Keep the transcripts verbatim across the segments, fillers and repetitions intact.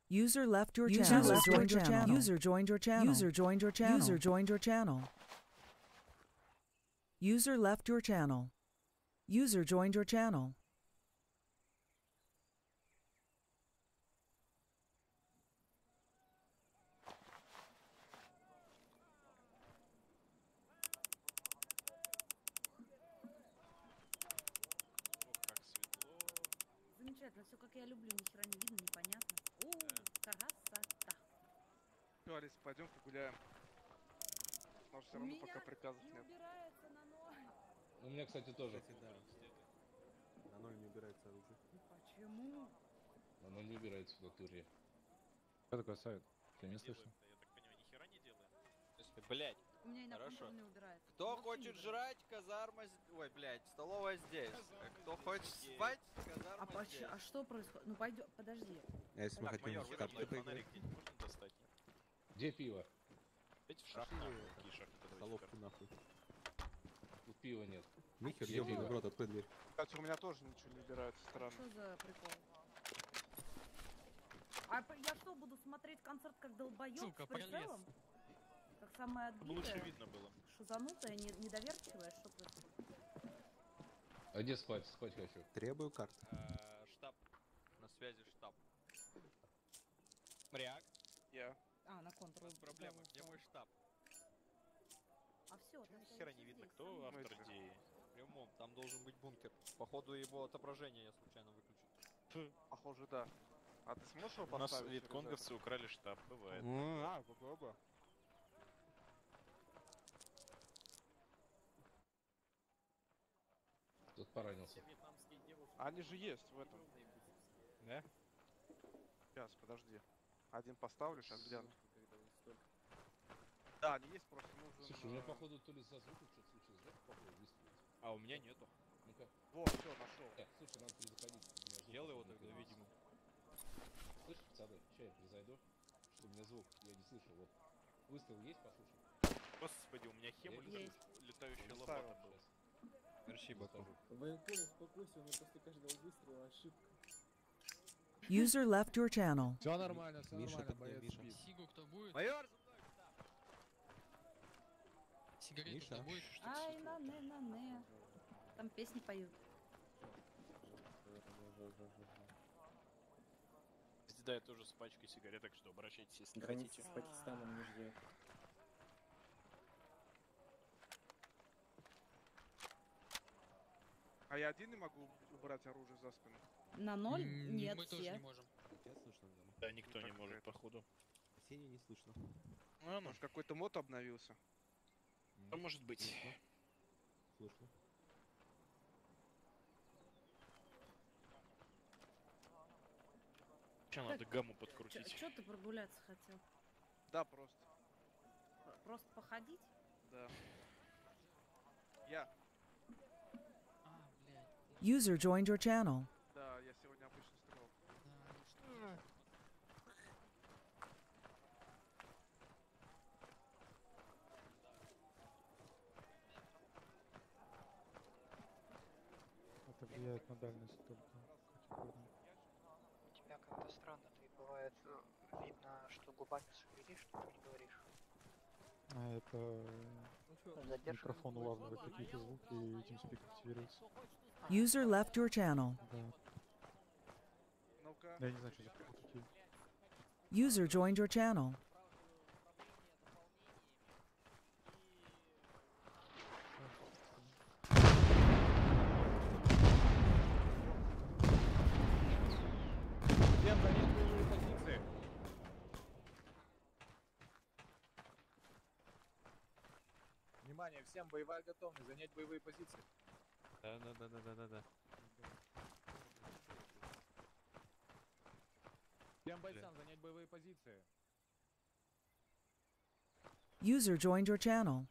User left your channel. User joined your channel. User joined your channel. User joined your channel. User joined your channel. User left your channel. User joined your channel. Замечательно, все как я люблю, ни хера не видно, непонятно. О, красота. Все, Алис, пойдем погуляем. Потому что все равно пока приказов не нет. убирается на ноль. У меня, кстати, тоже. Кстати, да. На ноль не убирается оружие. Почему? Оно не убирается в натуре. Что такое совет? Ты не слышно? Я так понимаю, ни хера не делаем. Блять. У меня и на Хорошо. контроль не убирается. Кто Вообще хочет не жрать, казарма... з- Ой, блядь, столовая здесь. А кто хочет убирается. спать, А, казарма поч- здесь. а что происходит? Ну пойдем, подожди. А если мы Так, хотим майор, в вы карты мной поиграть? фонарик где-нибудь можно достать? Где пиво? Эти в шахту. Какие шахты? Давайте Столовку карты. нахуй. Тут пива нет. Нихер, Где ёбаный пиво? в рот, открой дверь. Кстати, у меня тоже ничего не убирается, странно. Что за прикол? А п- я что, буду смотреть концерт как долбоёб Сука, с прицелом? Как самая Ну, лучше отбитая, видно было. шизанутая, не- недоверчивая, что происходит? А где спать? Спать хочу. Требую карт. А, штаб. На связи штаб. Мряк. Я. А, на У контур. нас проблема. Где мой штаб? А все, Ни хера не видно, кто сам. автор Мысли. идеи. Прямом, там должен быть бункер. Походу его отображение я случайно выключил. Похоже, да. А ты сможешь его У нас поставить? через витконговцы украли штаб, бывает. это? А, оба. Тут поранился. Они же есть в этом. Да? Сейчас, подожди. Один поставлю, сейчас гляну. Да, они есть, просто нужен... Слушай, у меня э, походу то ли со звуком что-то случилось, да? Походу выстрелить. А у меня нету. Ну-ка. Вот, все, нашел. Так, слушай, надо перезаходить. У меня звук Сделай его не тогда переносится. видимым. Слышишь, пацаны, сейчас я перезайду, что у меня звук, я не слышу. Вот. Выстрел есть, послушай. Господи, у меня хема Я летающая, Есть. летающая Поставил. лопата была. Сейчас. Мерси, Баку. Военком, успокойся, у меня после каждого выстрела ошибка. User left your channel. Все нормально, все Миша, нормально, подъем, боец Миша. спит. Сигу кто будет? Майор, за мной! Сигарету Миша. кто будет? Ай, на не, на не. Там песни поют. Да, я тоже с пачкой сигареток, что обращайтесь, если Граница хотите. с Пакистаном не ждет. А я один не могу убрать оружие за спину? На ноль? М, Нет, Мы тоже все. не можем. Тебя слышно? Да. Да, никто не Так, может, это- походу. Арсения не слышно. А, ну, Может, какой-то мод обновился? а может быть. Слышно. Че, надо гамму подкрутить. Че ты прогуляться хотел? Да, просто. П- Просто походить? Да. Я. А, блядь. User joined your channel. Да, я сегодня обычно стрелял. Да, ну что ж. Это влияет на дальность только, как я понял. У тебя как-то странно, ты бывает э, видно, что губами шевелишь, что ты не говоришь. А это Задержка. микрофон улавливает какие-то звуки и TeamSpeak активируется. User left your channel. Да. Ну-ка. Я не знаю, что за такие. User joined your channel. Всем занять боевые позиции. Внимание, всем боевая готовность, занять боевые позиции. Да, да, да, да, да, да, да. Всем бойцам занять боевые позиции. User joined your channel.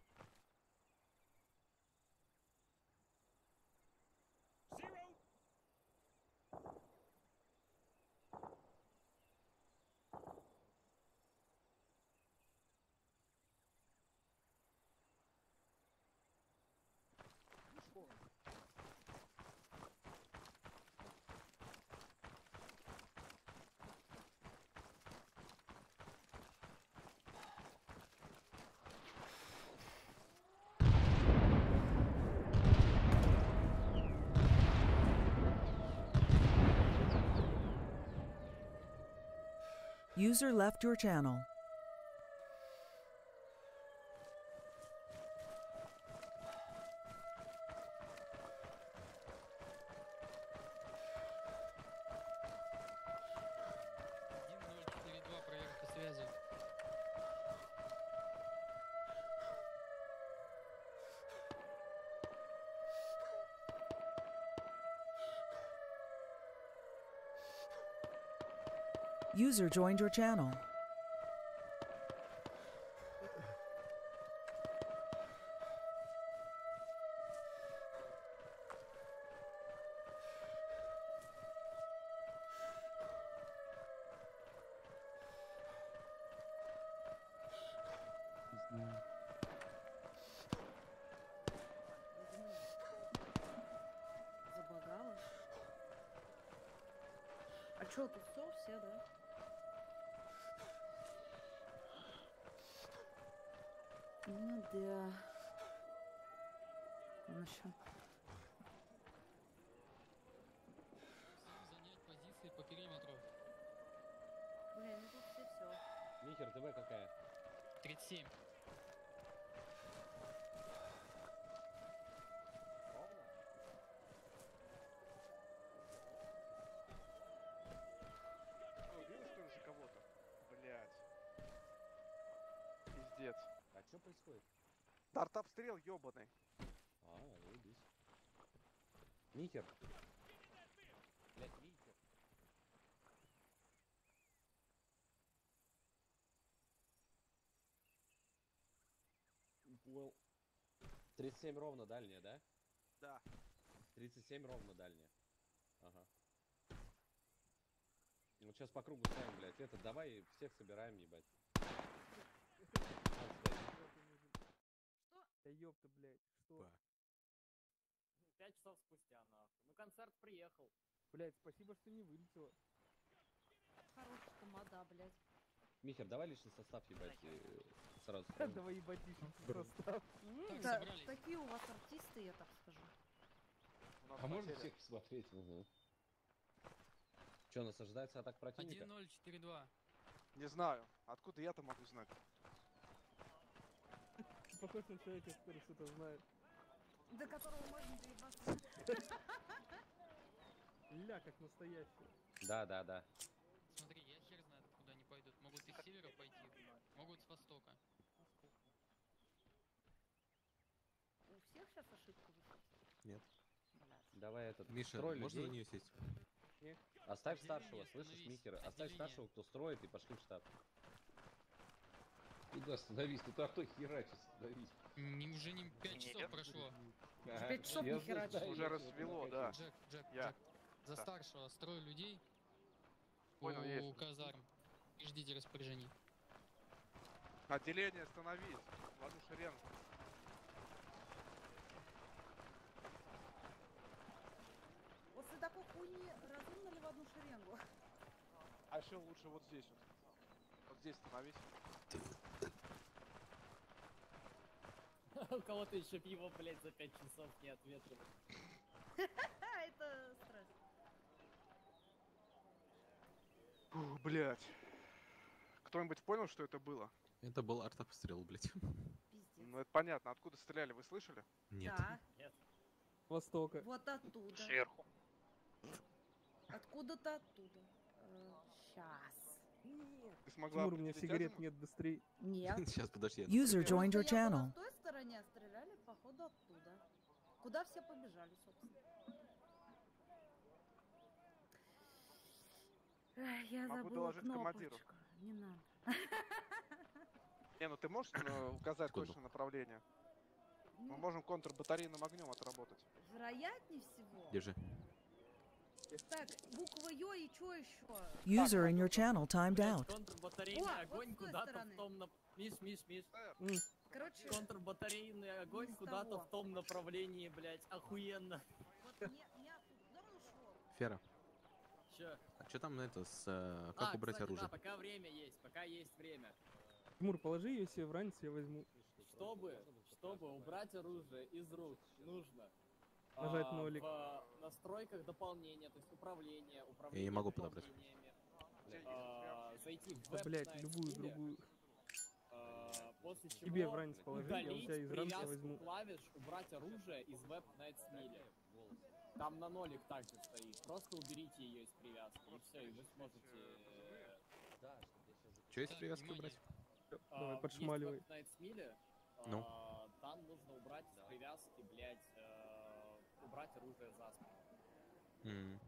User left your channel. один ноль четыре два, проверка связи. User joined your channel. Забагалась. А чё, тут все, все, да? Ну да. Он еще. Занять позиции по периметру. Блин, ну тут все все. Михер, ТВ какая? тридцать семь. Ровно? Что, убил что ли за кого-то? Блять. Пиздец. А что происходит? Тарт-обстрел ёбаный. А, заебись. Михер. Блять, Михер. Понял. тридцать семь ровно дальняя, да? Да. тридцать семь ровно дальняя. Ага. Вот сейчас по кругу ставим, блядь. Это давай всех собираем, ебать. Да ёпта, блядь, что? Пять часов спустя, нахуй. Ну концерт приехал. Блядь, спасибо, что не вылетело. Хорошая тамада, блядь. Михер, давай личный состав, ебать, и сразу. Давай ебать личный состав. Так, Да, собрались. такие у вас артисты, я так скажу. У нас А можно потеря. всех посмотреть? Угу. Че, нас ожидается атак противника? один ноль четыре два. Не знаю. Откуда я-то могу знать? Ты похож на человека, который что-то знает. До которого можно доебаться. Ля, как настоящий. Да, да, да. Смотри, я хер знает, откуда они пойдут. Могут из севера пойти, могут с востока. У всех сейчас ошибка вышла? Нет. Блядь. Давай этот. Миша, строй можно людей. на нее сесть? Оставь Отделение, старшего, слышишь, остановись. Михер? Оставь Отделение. старшего, кто строит, и пошли в штаб. Куда остановись? Тут авто херачит, остановись. Не, уже не пять часов прошло. пять часов не херачит. Уже рассвело, да. Джек, Джек, Я. Джек. За Да. старшего строй людей Понял, у есть. казарм. И ждите распоряжений. Отделение остановись. В одну шеренгу. После такой хуйни разумно ли в одну шеренгу? А еще лучше вот здесь вот. Вот здесь становись. У кого-то еще пиво, блядь, за пять часов не ответили. Ха, это стресс. Фух, блять. Кто-нибудь понял, что это было? Это был артобстрел, блядь. Пиздец. Ну это понятно. Откуда стреляли, вы слышали? Нет. Да, Востока. вот оттуда. Сверху. Откуда-то оттуда. Сейчас. Ты смогла Тимур, у меня определить сигарет азимут? нет, быстрей. Нет. Сейчас, подожди. я User Просто joined your я была channel. в той стороне, а стреляли, походу, оттуда. Куда все побежали, собственно. Эх, я Могу забыла доложить кнопочку. командиру. Не надо. Не, ну ты можешь э, указать Секунду. точное направление? Мы Ну, можем контрбатарейным огнем отработать. вероятнее всего. Держи. Так, буква Ё и чё еще? User in your channel timed out. Контрбатарейный О, огонь вот с той куда-то стороны. в том... нап- Миш, Миш, Миш. Короче, Контрбатарейный огонь Не с куда-то того. в том направлении, блядь. Охуенно. вот не, не оттуда. Да он ушел. Фера, Чё? а что там это с... э, как А, убрать кстати, оружие? да, пока время есть, пока есть время. Тимур, положи ее себе в ранец, я возьму. Чтобы, чтобы убрать оружие из рук, нужно Нажать а, нолик. в настройках дополнения, то есть управление, управление Я не могу подобрать. дополнениями, Где есть а, прям? зайти войти в Да, веб блядь, на любую стиле, другую. э, после чего Тебе в ранец положи, я у удалить тебя из ранца привязку возьму. клавиш, убрать оружие из веб на смиле. Там на нолик также стоит. Просто уберите ее из привязки, и все, и вы сможете... э, Да, чтобы я сейчас... Че из Так, привязки внимание. убрать? Давай, а, подшмаливай. Есть веб на смиле, Ну. а, там нужно убрать из привязки, блядь, э, убрать оружие за спину. М.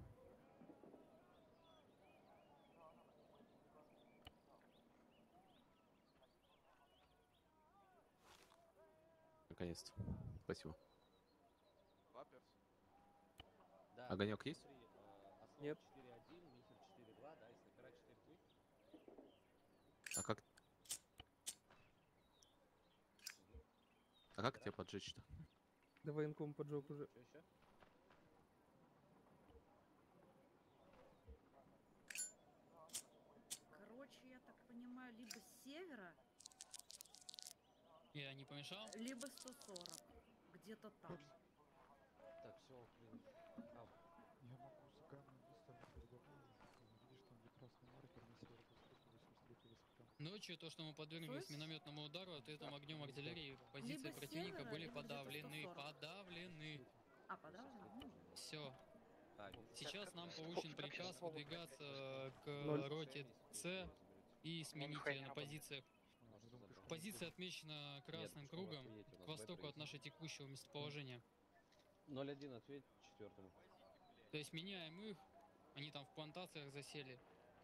Наконец-то. Спасибо. Лаперс. Да, Огонек есть? смотри, э, Ослов Нет. четыре один, Михер четыре два, да, и снайпера четыре три. А как... А как тебя поджечь-то? Да военком поджег уже. Что еще? Короче, я так понимаю, либо с севера, Я не помешал? либо сто сорок. Где-то там. Так, все, блин. Ау. Я могу с Гаммой выставить переговоры. Видишь, там где красный маркер на северо-востоке восемьдесят третий высота. Ночью то, что мы подверглись То есть- минометному удару, ответным огнем артиллерии, позиции Либо с противника севера, были либо где-то подавлены. сто сорок. Подавлены. А, подавлено? Все. А, видишь? Сейчас нам Как- получен как приказ сейчас слово выдвигаться к Ноль. роте С и сменить нихуя ее не на работает. позициях. Может, он пешком Позиция отмечена красным пешком кругом охуеть, у нас к востоку веб от нашего текущего местоположения. ноль один ответь четвертому. То есть меняем их, они там в плантациях засели.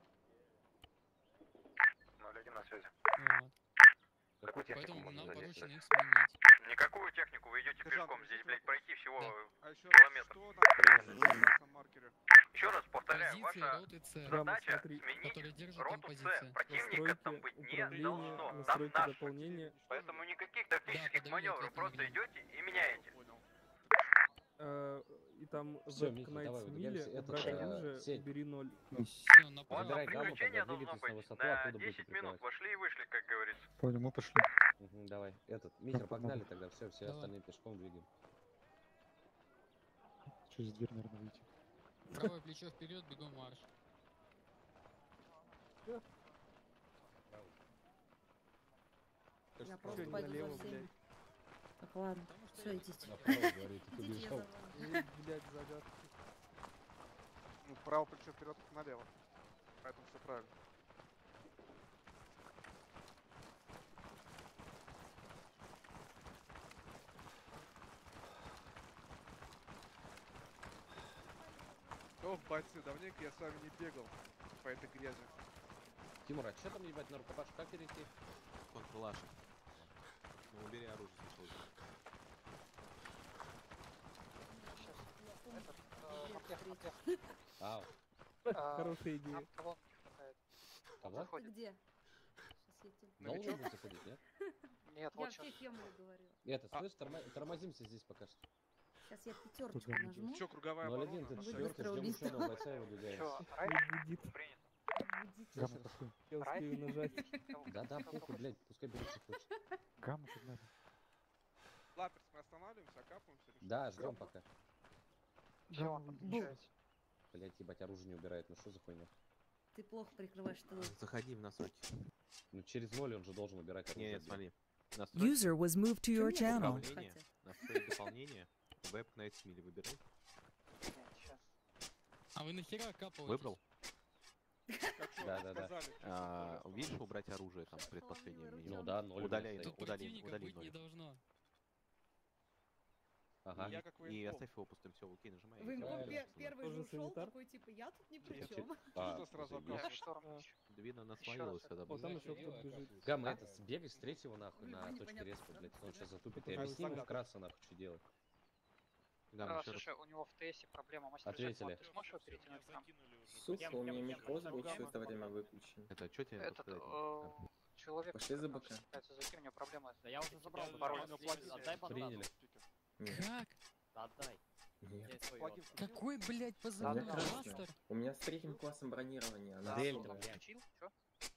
ноль один на связи. Вот. Какую Поэтому нам можно поручено задействовать? их сменить. Никакую технику, вы идете Сержант, пешком. Здесь, блядь, пройти всего Да. А еще километр. что находится на красном маркере? Еще раз повторяю, Позиции ваша роты С, Гамма, задача смотри. которые сменить держат там роту С. позиции. Противника там быть не Управление, должно. Там настройки наш. дополнения. Поэтому никаких тактических подавили маневров, ответным просто огнем. идете и меняете. Понял. Э, И там Всё, в Миха, Knights давай, Миле выдвигаемся. Это, убрать э, оружие, сеть. убери ноль. Все, У вас направо. Выбирай там гамму, приключения тогда должно двигайтесь на быть высоту, на оттуда будете десять минут. прикрывать. Вошли и вышли, как говорится. Понял, мы пошли. Мгм, давай, этот, Михер, Так, погнали погнали. тогда, все, все Давай. остальные пешком двигаем. Через дверь, наверное, выйти. Правое плечо вперед, бегом марш. Я Чё, просто не пойду налево, за всеми. блядь? Так, ладно. Все, идите. Направо, говорит, ты Идите, я за бежал. вами. Ой, блядь, загадки. Ну, вправо плечо вперед, налево. Поэтому все правильно. Ох, бойцы, давненько я с вами не бегал по этой грязи. Тимур, а что там ебать на рукопаш, как перейти? Контролаши. Ну, убери оружие сначала. Сейчас. Этот, э, Маклех, Маклех. Ау, А, Хорошая идея. Нам колонки не хватает. кого? Ты Заходит. где? Сейчас я тебе... Должен будет заходить, нет? Нет, Я вот вообще сейчас. Хемлю говорю. Это, слышь, тормо- тормозимся здесь пока что. Сейчас я пятерочку Куда мы нажму. Че, круговая ноль один, оборона? ты Вы четвертый, быстро ждем убийство. ученого бойца и выдвигаемся. Че, Не райд? будет. Принято. Будите. Гамма, пошли. Я успею нажать. Да-да, похуй, блядь, пускай берет, что хочет. Гамма, погнали. Лаперс, мы останавливаемся, окапываемся? или что? Да, ждем пока. Все, он Гамма, подключается. Блядь, ебать, оружие не убирает, ну что за хуйня? Ты плохо прикрываешь тылы. Заходи в настройки. Ну через ноль он же должен убирать оружие. Нет, блядь. смотри. Настройки, User was moved to your Чё мне channel. это управление, хотя? настройки дополнения, веб Knights Мили выбирай. Нет, сейчас. А вы нахера капаете? Выбрал? Как чё, Да-да-да. сказали, чё А, сказали, видишь, убрать оружие там предпоследнее Ну меню. Ну да, ноль. Удаляй, блядь, Тут стоит. удали, противника удали быть не ноль. должно. Ага. Я как И военком. оставь его пустым, все, окей, нажимай. Вы, и Правильно. он всё, пе- всё, первый Тоже же ушел, санитар? такой типа, я тут ни при Нет, чем. А, Что сразу заебись. окапываешь? Я шторм. всё. Видно, нас Ещё свалилось раз когда О, было. там Знаешь, еще левая кто-то бежит. капает. Гамма, это, сбегай с третьего нахуй Вы на точке непонятно, респа, да, блядь. Он да. сейчас затупит. Это И объясни ему загадка. вкратце нахуй, что делать. Гамма, А, еще раз. слушай, у него в ТСе проблема. Мастер Ответили. Джек, ты сможешь его перетянуть к нам? Сука, у меня микроз был все это время выключен. Это что тебе Этот подсказать? э, человек... Пошли за нам БК. сейчас пытается зайти, у него проблема. Да я уже забрал. Пароль. Отдай Приняли. Как? Отдай. Нет. Плагин включил? Какой, блядь, У позывной? меня красный. Мастер? У меня с третьим классом бронирования. Она Дельта, особая. блядь. Включил? Чё?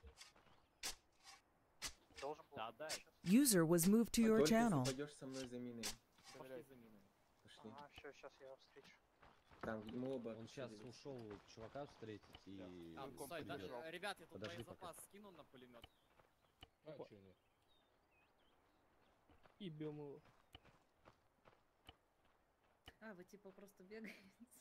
Должен был. Да, отдай. User was moved to your Только если channel. пойдешь со мной за миной. Проверяй. Пошли. Ага, все, сейчас я его встречу. Там мы оба. Он сейчас ушел чувака встретить и... Там, Венком стой, да, прибежал. э, ребят, я тут Подожди боезапас скину на пулемет. А, чё нет? И бьем его. А, вы типа просто бегаете.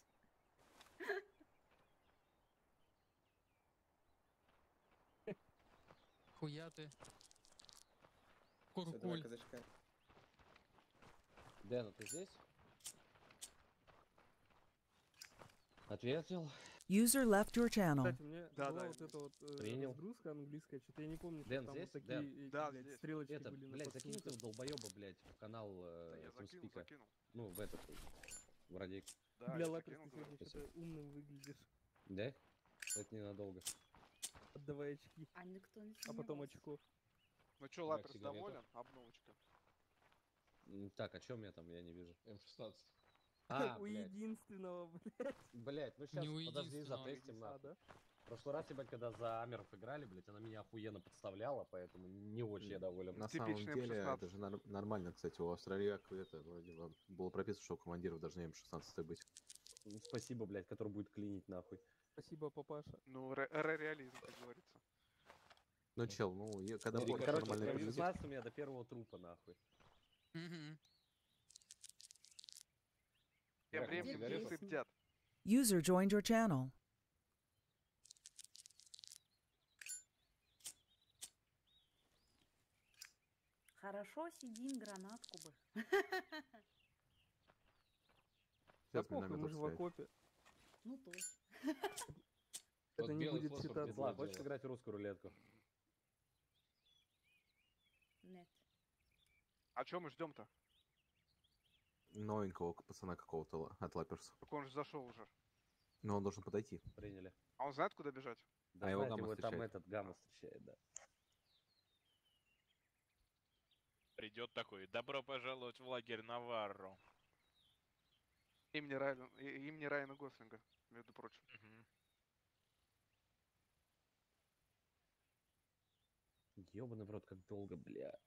Хуя ты. Всё, давай, Куркуль. казачка. Дэн, а ты здесь? Ответил. User left your channel. Кстати, у меня Да, была да, вот эта вот э, Принял. разгрузка английская, что-то я не помню, что Дэн там здесь? вот такие Дэн? эти, Да, блядь, здесь. стрелочки Это, были на блядь, закинь подсунуты. этого долбоеба, блядь, в канал Да, э, я закинул, Тимспика. закинул. Ну, в этот, в радик. Да, Бля, я Лапис, закинул, ты говорю. сегодня что-то умным выглядишь. Да? Это ненадолго. Отдавай очки, А никто не а потом сомневался. очко. Ну чё, Так, Лаперс сигарету. доволен? Обновочка. М, Так, а чё у меня там, я не вижу. М шестнадцать. А, У блядь, единственного, блядь. блядь, ну сейчас, Не у подожди, единственного. затестим, А, нахуй. да? В прошлый раз, ебать, когда за Амеров играли, блядь, она меня охуенно подставляла, поэтому не очень я доволен. На самом Типичный деле, эм шестнадцать. это же нар- нормально, кстати, у австралияк это вроде бы было прописано, что у командиров должны эм шестнадцать быть. Ну, Спасибо, блядь, который будет клинить, нахуй. Спасибо, папаша. Ну, ре- ре- реализм, как говорится. Ну, чел, ну, я- когда Ну, ходишь короче, нормально эм прилетит, шестнадцать у меня до первого трупа, нахуй. Мгм. Тем Так, временем сигарету? часы бдят. User joined your channel. Хорошо, сидим, гранатку бы. Да сейчас похуй, миномет мы же в отстрелять. окопе. Ну точно. Это Вот не белый будет фосфор считаться. Петла, делом. хочешь играть в русскую рулетку? Нет. А чё мы ждем-то? Новенького к- пацана какого-то ла- от Лаперса. Так он же зашел уже. Но он должен подойти. Приняли. А он знает, куда бежать? Да, А его знаете, гамма его там встречает. этот гамма встречает, да. Придет такой, добро пожаловать в лагерь Наварро. Имени Райана, и- имени Райана Гослинга, между прочим. Ёбаный в рот, как долго, блядь.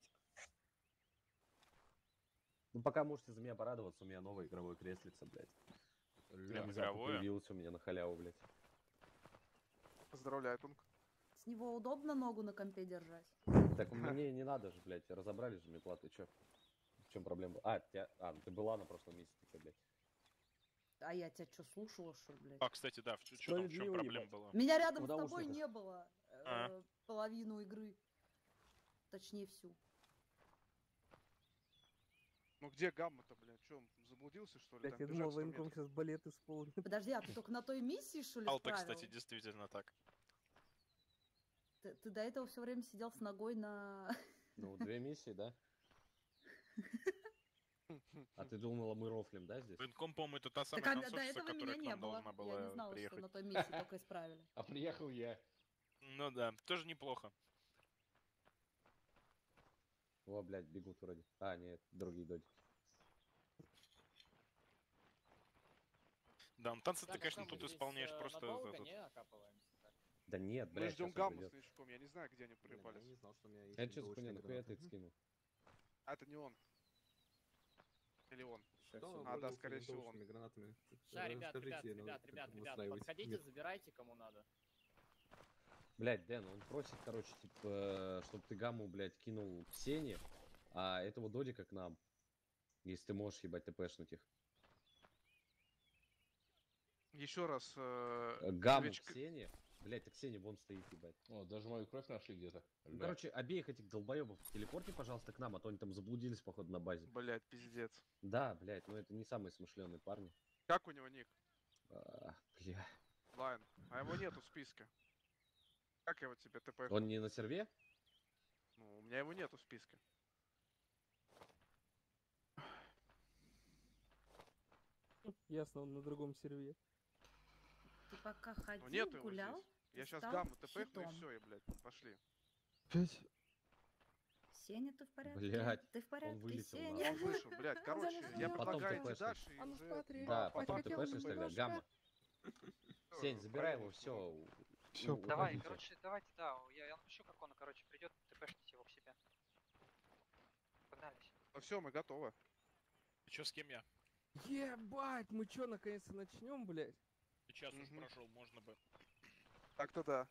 Ну, пока можете за меня порадоваться, у меня новое игровое креслице, блядь. Прям Внезапно игровое? появилось у меня на халяву, блядь. Поздравляю, Тунг. С него удобно ногу на компе держать? Так мне не надо же, блядь, разобрали же метла, ты чё? В чем проблема? А, тебя... а, ну ты была на прошлом месяце, ты, блядь. А я тебя что, слушала, что ли, блядь? А, кстати, да, в чё чё там, в чем Справедливо, проблема ебать. была? Меня рядом В с тобой наушниках. не было э, А. половину игры. Точнее, всю. Ну где гамма-то, блядь? Чё, он заблудился, что ли? Блядь, Там я думал, бежать сто военком метров. сейчас балет исполнит. Подожди, а ты только на той миссии, что ли, Алта, справил? кстати, действительно так. Ты, ты до этого все время сидел с ногой на... Ну, две миссии, да? А ты думала, мы рофлим, да, здесь? Военком, по-моему, это та Так, самая а до консольщица, этого меня которая к не нам было. должна Я не была знала, что приехать. на той миссии только исправили. А приехал я. Ну да, тоже неплохо. О, блядь, бегут вроде. А, нет, другие додики. Да, ну танцы ты, Так, конечно, а мы тут здесь, исполняешь э, просто надолго этот- не окапываемся, так? Да нет, Мы блядь, ждем сейчас гамму с придет. новичком, я не знаю, где они Блин, я припались. не знал, что у меня есть А что за иголочные хуйня, нахуя ты гранаты. их скинул? А это не он. Или он? Что А, да, пользовался скорее всего, он. винтовочными гранатами? Ща, ребят, Расскажите, ребят, ну, ребят, как ребят, ребят, настраивать подходите, мир. забирайте, кому надо. Блядь, Дэн, он просит, короче, типа, чтобы ты гамму, блядь, кинул к Сене, а этого додика к нам. Если ты можешь, ебать, тпшнуть их. Еще раз. э, Э, Гамму новичка- к Сене. Блядь, так Сеня вон стоит, ебать. О, даже мою кровь нашли где-то. Ну, Ребят. короче, обеих этих долбоебов телепорти, пожалуйста, к нам, а то они там заблудились, походу, на базе. Блядь, пиздец. Да, блядь, но это не самые смышленые парни. Как у него ник? А, бля. Лайн. А его нету в списке. Как я его тебе ТП? Он не на серве? Ну, у меня его нету в списке. Ясно, он на другом сервере. Ты пока Ну ходил, нету его гулял, здесь. Я ты сейчас стал гамму ТП, ну и щитом. все, и, блядь, пошли. Опять? Сеня, ты в порядке? Блядь, Ты в порядке, вылетел, Сеня? Он вышел, блядь. Короче, я Потом предлагаю идти ТПшишь. дальше и А ну уже... смотри. Да, по- потом по- ты по- пэшишь тогда, по- гамма. Всё, Сень, забирай его, поехали. все. Всё, Давай, Уходите. короче, давайте, да, я, я напишу, как он, короче, придет, тпшните его к себе. Погнались. Ну все, мы готовы. И чё, с кем я? Ебать, мы чё, наконец-то начнем, блядь? Сейчас уж Мгм. прошел, можно бы. Так-то да.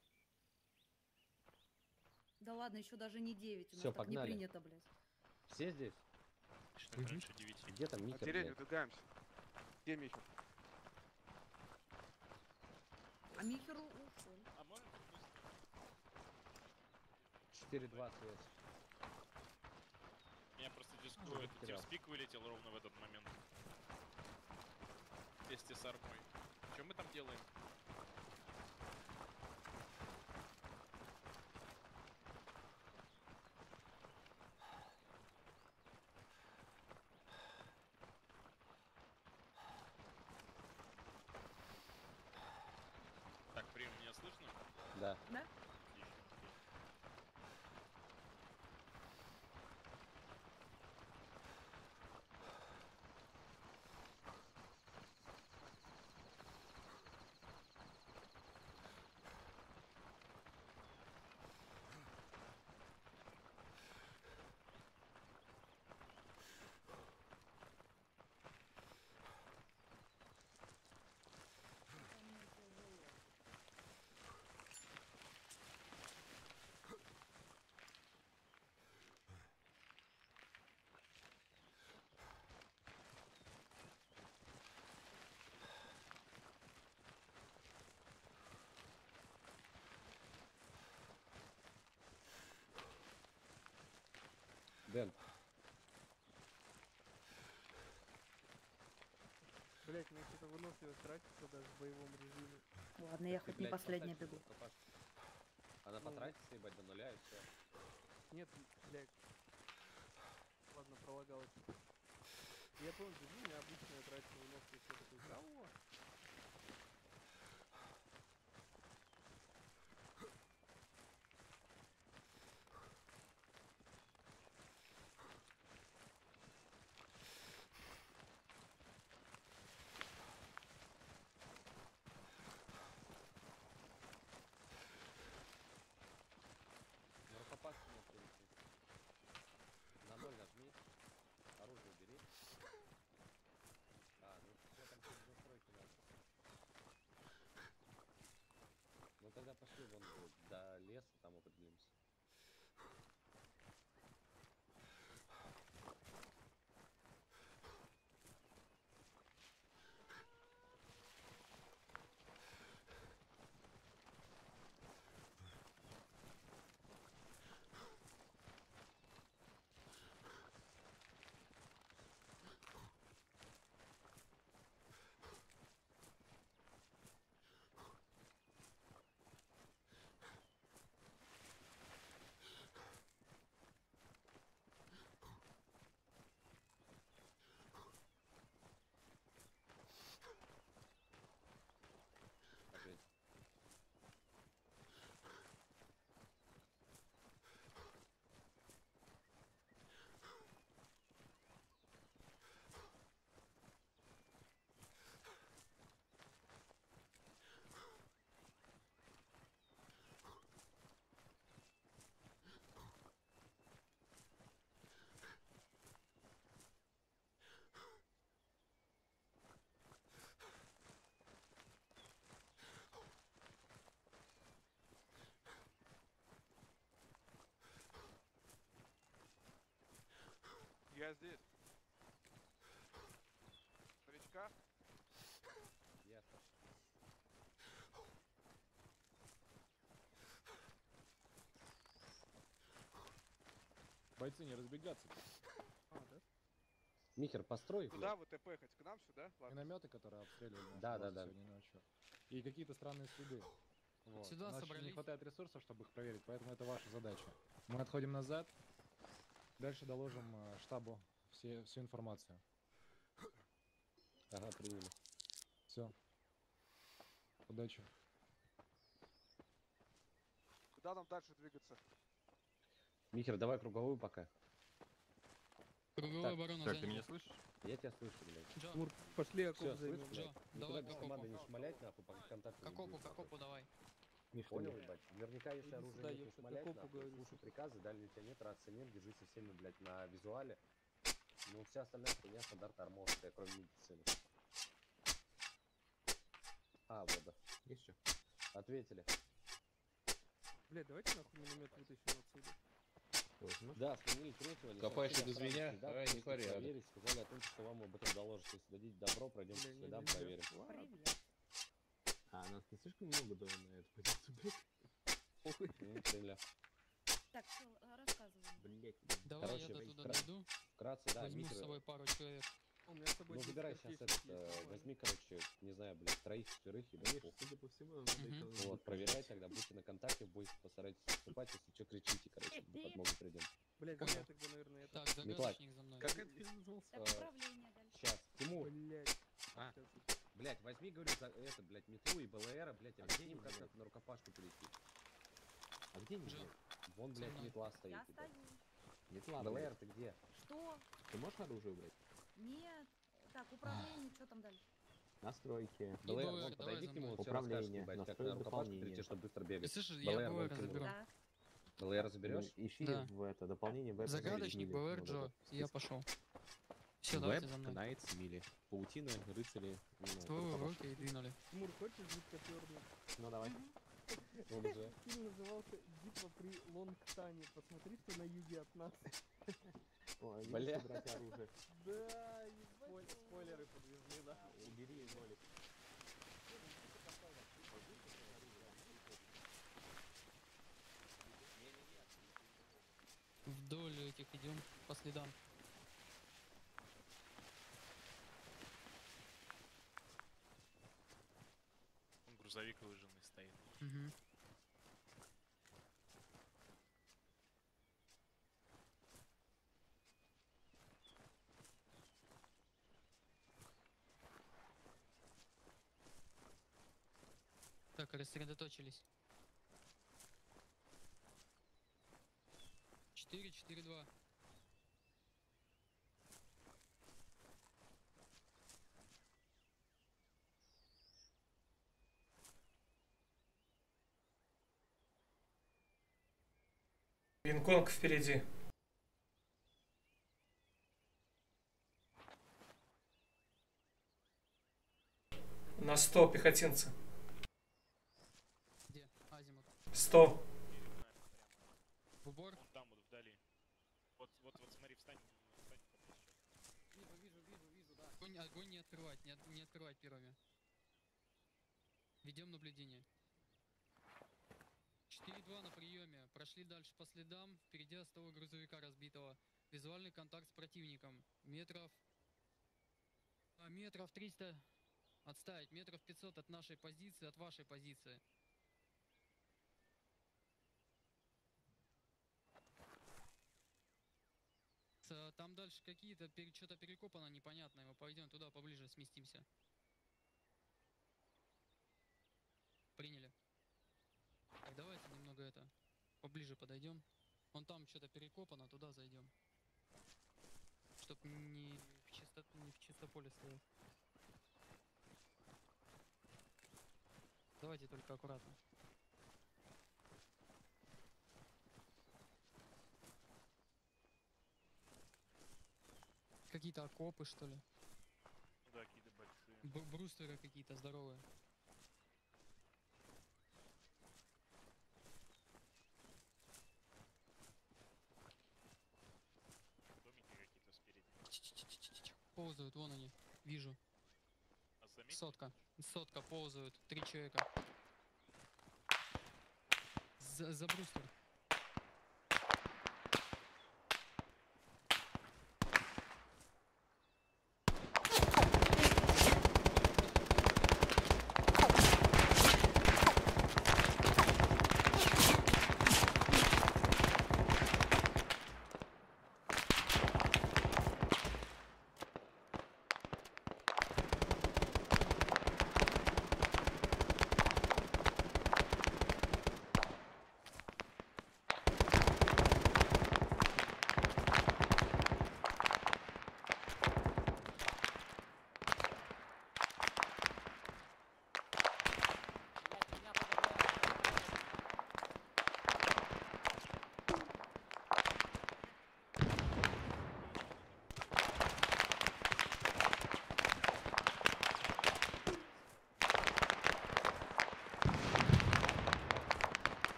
Да ладно, еще даже не девять. У нас Всё, так не погнали. принято, блядь. Все здесь? Что это раньше девяти. Где там На Михер, деревню блядь? выдвигаемся. Где Михер? А Михеру ушел. А можно быстро? четыре два связь. Меня просто Ну, дискует. потерял. Тимспик вылетел ровно в этот момент. Вместе с армой. Что мы там делаем? Так, прием, меня слышно? Да. Да? Отлично, окей. Дэн, Блядь, мне что-то выносливость тратится даже в боевом режиме. Ладно, я ты, хоть не блядь, последняя поставь бегу. себе КП. Она Ну. потратится, ебать, до нуля и все. Нет, блядь. Ладно, пролагалось. Я помню, бегу, у меня обычная тратится выносливость. Я такой, кого? На рукопашку не перейти. На ноль нажми. Оружие убери. А, ну все там через настройки надо. Ну тогда пошли вон до леса, там определимся. Опять. Я здесь. Новичка? Ясно. Бойцы, не разбегаться. А, да? Михер, построй. Куда блядь. вы ТП хоть? К нам сюда? Ладно. Минометы, которые обстреливали нашу Да, базу да, да. сегодня ночью. И какие-то странные следы. Вот. Сюда У нас собрались. не хватает ресурсов, чтобы их проверить, поэтому это ваша задача. Мы отходим назад. Дальше доложим э, штабу все, всю информацию. Ага, приняли. Все. Удачи. Куда нам дальше двигаться? Михер, давай круговую пока. Круговую Так, оборону Так, ты заняли. меня слышишь? Я тебя слышу, блядь. Джо, Мур, пошли окоп Все, займем. слышь, блядь. Джо, Никуда давай без к команды окопу. не шмалять, нахуй, пока контакты К не окопу, будет. к окопу давай. Понял, ебать? Наверняка, если Иди оружие сюда, нет, не ёпта, к шмалять, окопу, нахуй, говорю, слушай сука. приказы, дальше у тебя нет, рации нет, держи со всеми, блядь, на визуале. Ну, вся остальная хуйня стандарт арморская, кроме медицины. А, вот, да. Есть что? Ответили. Блядь, давайте нахуй миномет вытащим отсюда. Да, сменили третьего. не Копаешь сообщили без о меня? следах, Ай, не просто порядок. проверить, сказали о том, что вам об этом доложат. Если дадите добро, пройдем по Бля, не следам, нельзя. проверим. Привет. А, нас не слишком много было на эту позицию, блядь. Похуй. Ну, стреля. Так, всё, а, рассказывай. Блядь. Давай Короче, я до туда вкра- дойду. Вкратце, да, Возьму с микро- собой пару человек. У меня с собой Ну, десять выбирай сейчас аптечек этот, есть, э, нормально. возьми, короче, не знаю, блядь, троих, четверых и Конечно, дай судя по всему, нам Мгм. надо экономить. Вот, проверяй тогда, будьте на контакте, в бой постарайтесь вступать, если что, кричите, короче, на подмогу придем. Блядь, Понял. давай тогда, наверное, это... Так, загадочник за мной. Как этот фильм назывался? Так, управление дальше. Сейчас, Тимур, Блядь. А. Сейчас. блядь, возьми, говорю, за это, блядь, метлу и БЛР, блядь, а А где где ним они, как блядь? на рукопашку перейти? А где не Жил. блядь? Вон, Со блядь, мной. метла Я стоит. ебать. остаюсь. Нет, ладно. БЛР, блядь. ты где? Что? Ты можешь оружие брать? Нет. Так, управление, что там дальше? Настройки. БЛР, БЛР, вон, давай подойди за к нему, мной. вот всё расскажешь, Управление, ебать, как настроить на рукопашку дополнение. перейти, чтобы быстро Ты бегать. слышишь, я БЛР, БЛР вон, Тимур. заберу. Да. БЛР заберешь? Ищи Да. в это дополнение в это. Загадочник, БЛР, Джо. Я пошел. Все, давайте за мной. Найтс, Мили. Паутина, рыцари. Стволы в руки и двинули. Тимур, хочешь жить коперный? Ну давай. Он уже. Фильм назывался «Битва при Лонгтане». Посмотри, что на юге от нас. Ой, не Бля. брать оружие. Да, ебать. Спойлеры подвезли, да. Убери нолик. Вдоль этих идем по следам. Вон грузовик выжженный стоит. Угу. Так, рассредоточились. Четыре, четыре, два. Винконг впереди. На сто пехотинцы. Где? Азимут. сто. В убор. Вон там вот вдали. Вот, вот, вот смотри, встань, встань поближе. Вижу, вижу, вижу, вижу, да. Огонь, огонь не открывать, не, от- не открывать первыми. Ведем наблюдение. четыре два на приеме. Прошли дальше по следам. Впереди от того грузовика разбитого. Визуальный контакт с противником. Метров... а, метров триста... Отставить. Метров пятьсот от нашей позиции, от вашей позиции. С- Там дальше какие-то, пере- что-то перекопано непонятное. Мы пойдем туда поближе, сместимся. Приняли. Так, давайте немного это, поближе подойдем. Вон там что-то перекопано, туда зайдем. Чтоб не в чисто, не в чисто поле стоять. Давайте только аккуратно. Какие-то окопы, что ли? Ну да, какие-то большие. Б- брустеры какие-то здоровые. Домики какие-то спереди. Ч-ч-ч-ч-ч. Ползают, вон они. Вижу. Нас заметили? Сотка. Сотка ползают. Три человека. За, за брустер.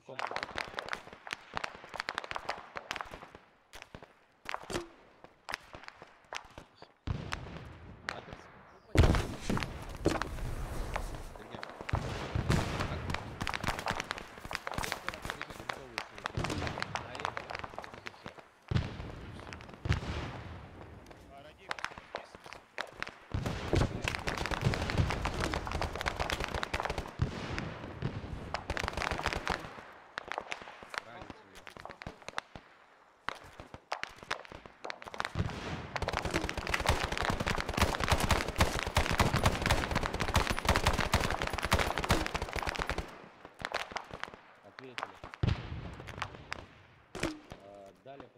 Пешком. Далее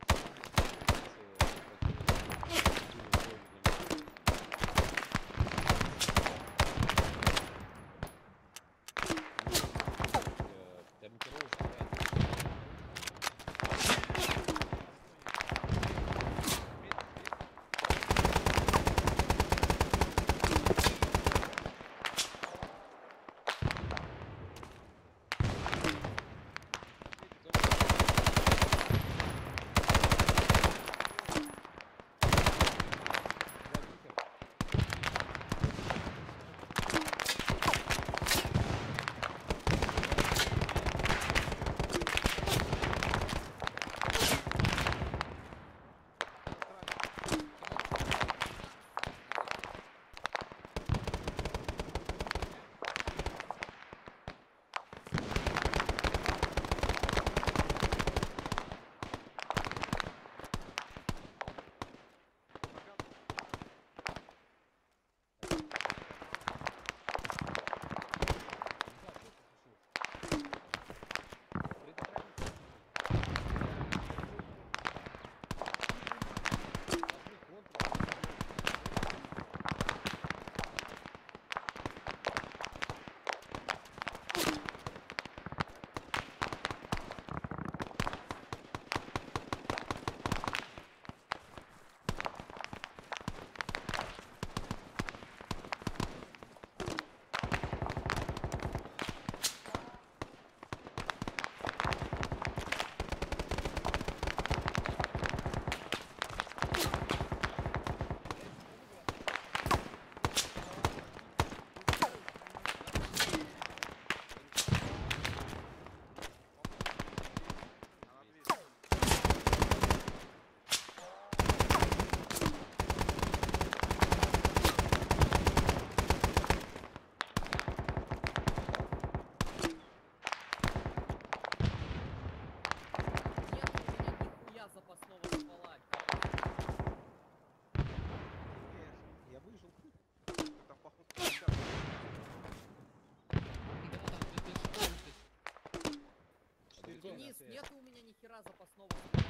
Денис, нет у меня ни хера запасного.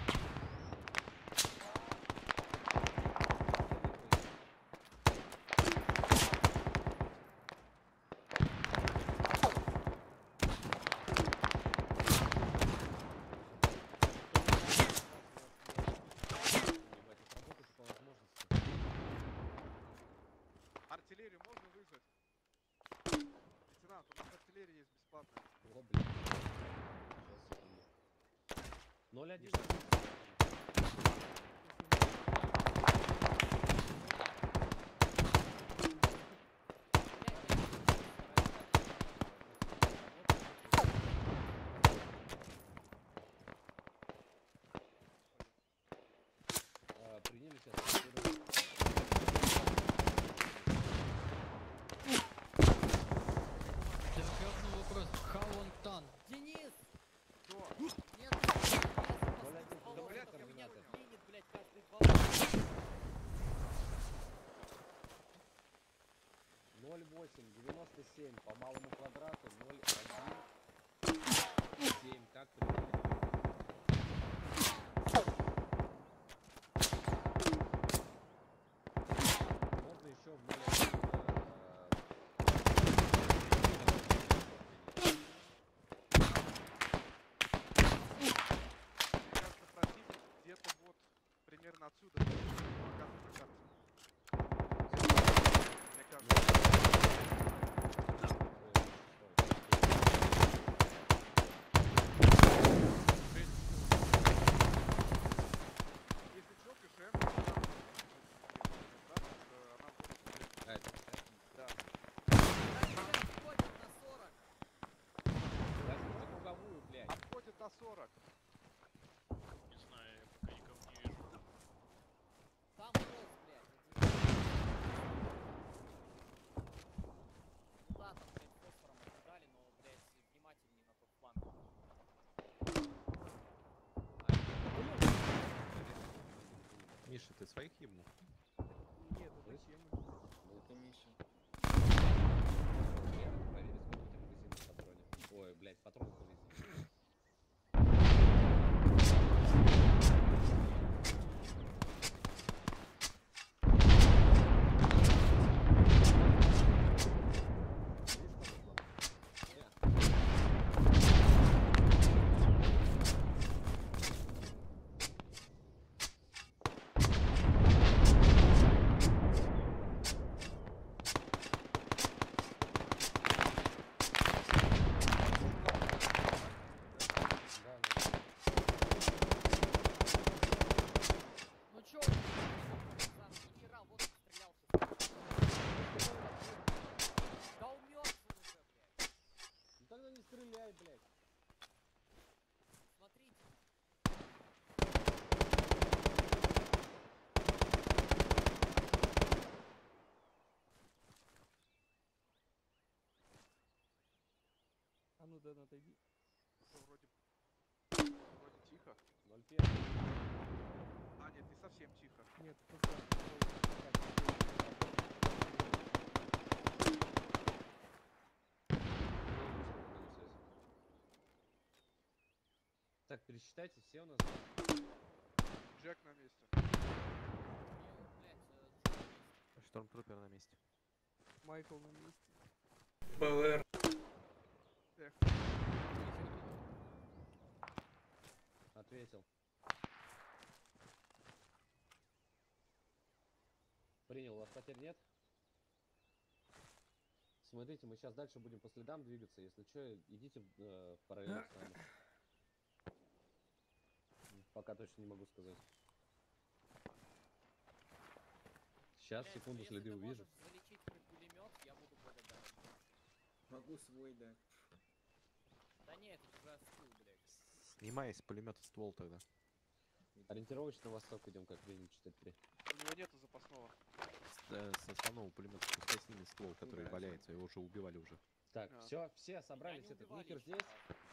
Артиллерию можно вызвать? Лейтенант, у нас артиллерия есть бесплатная. О, блин. ноль один. Приняли сейчас. Телеграфный вопрос. How long done? Денис! Что? Нет, Да, блядь, у меня координаты. клинит, блядь, каждый два года. ноль восемь девяносто семь по малому квадрату ноль один семь. Как приняли? Можно еще в ноль один. Кажется, противник где-то вот примерно отсюда. Показывает на карте. Мне кажется. своих ебнул? Нет, это Кема. Ну, это Миша. Проверь, сколько у тебя магазинов в патроне. Ой, блядь, патронов повезли. Ну чё, он пацан, ни хера, вот он стрелял сейчас. Да он мёртв уже, блядь. Ну тогда не стреляй, блядь. Смотрите. А ну да, отойди. Что, вроде... Вроде тихо. ноль пять. А, нет, не совсем тихо. Нет, тут Так, пересчитайте все у нас. Джек на месте. Штормтрупер на месте. Майкл на месте. БЛР. Эх. Ответил. Принял, у вас потерь нет? Смотрите, мы сейчас дальше будем по следам двигаться. Если что, идите э, параллельно с нами. Пока точно не могу сказать. Сейчас, Блядь, секунду, ну, если следы ты увижу. можешь залечить мне пулемет, я буду благодарен. Могу свой дать. Да нет, это уже скилл, блядь. Снимай с пулемета ствол тогда. Ориентировочно на восток идем, как время четыре три. У него нету запасного. С, э, с основного пулемета пускай снимет ствол, который да, валяется. Его уже убивали уже. Так, А. все, все собрались. не Этот убивали Михер еще здесь?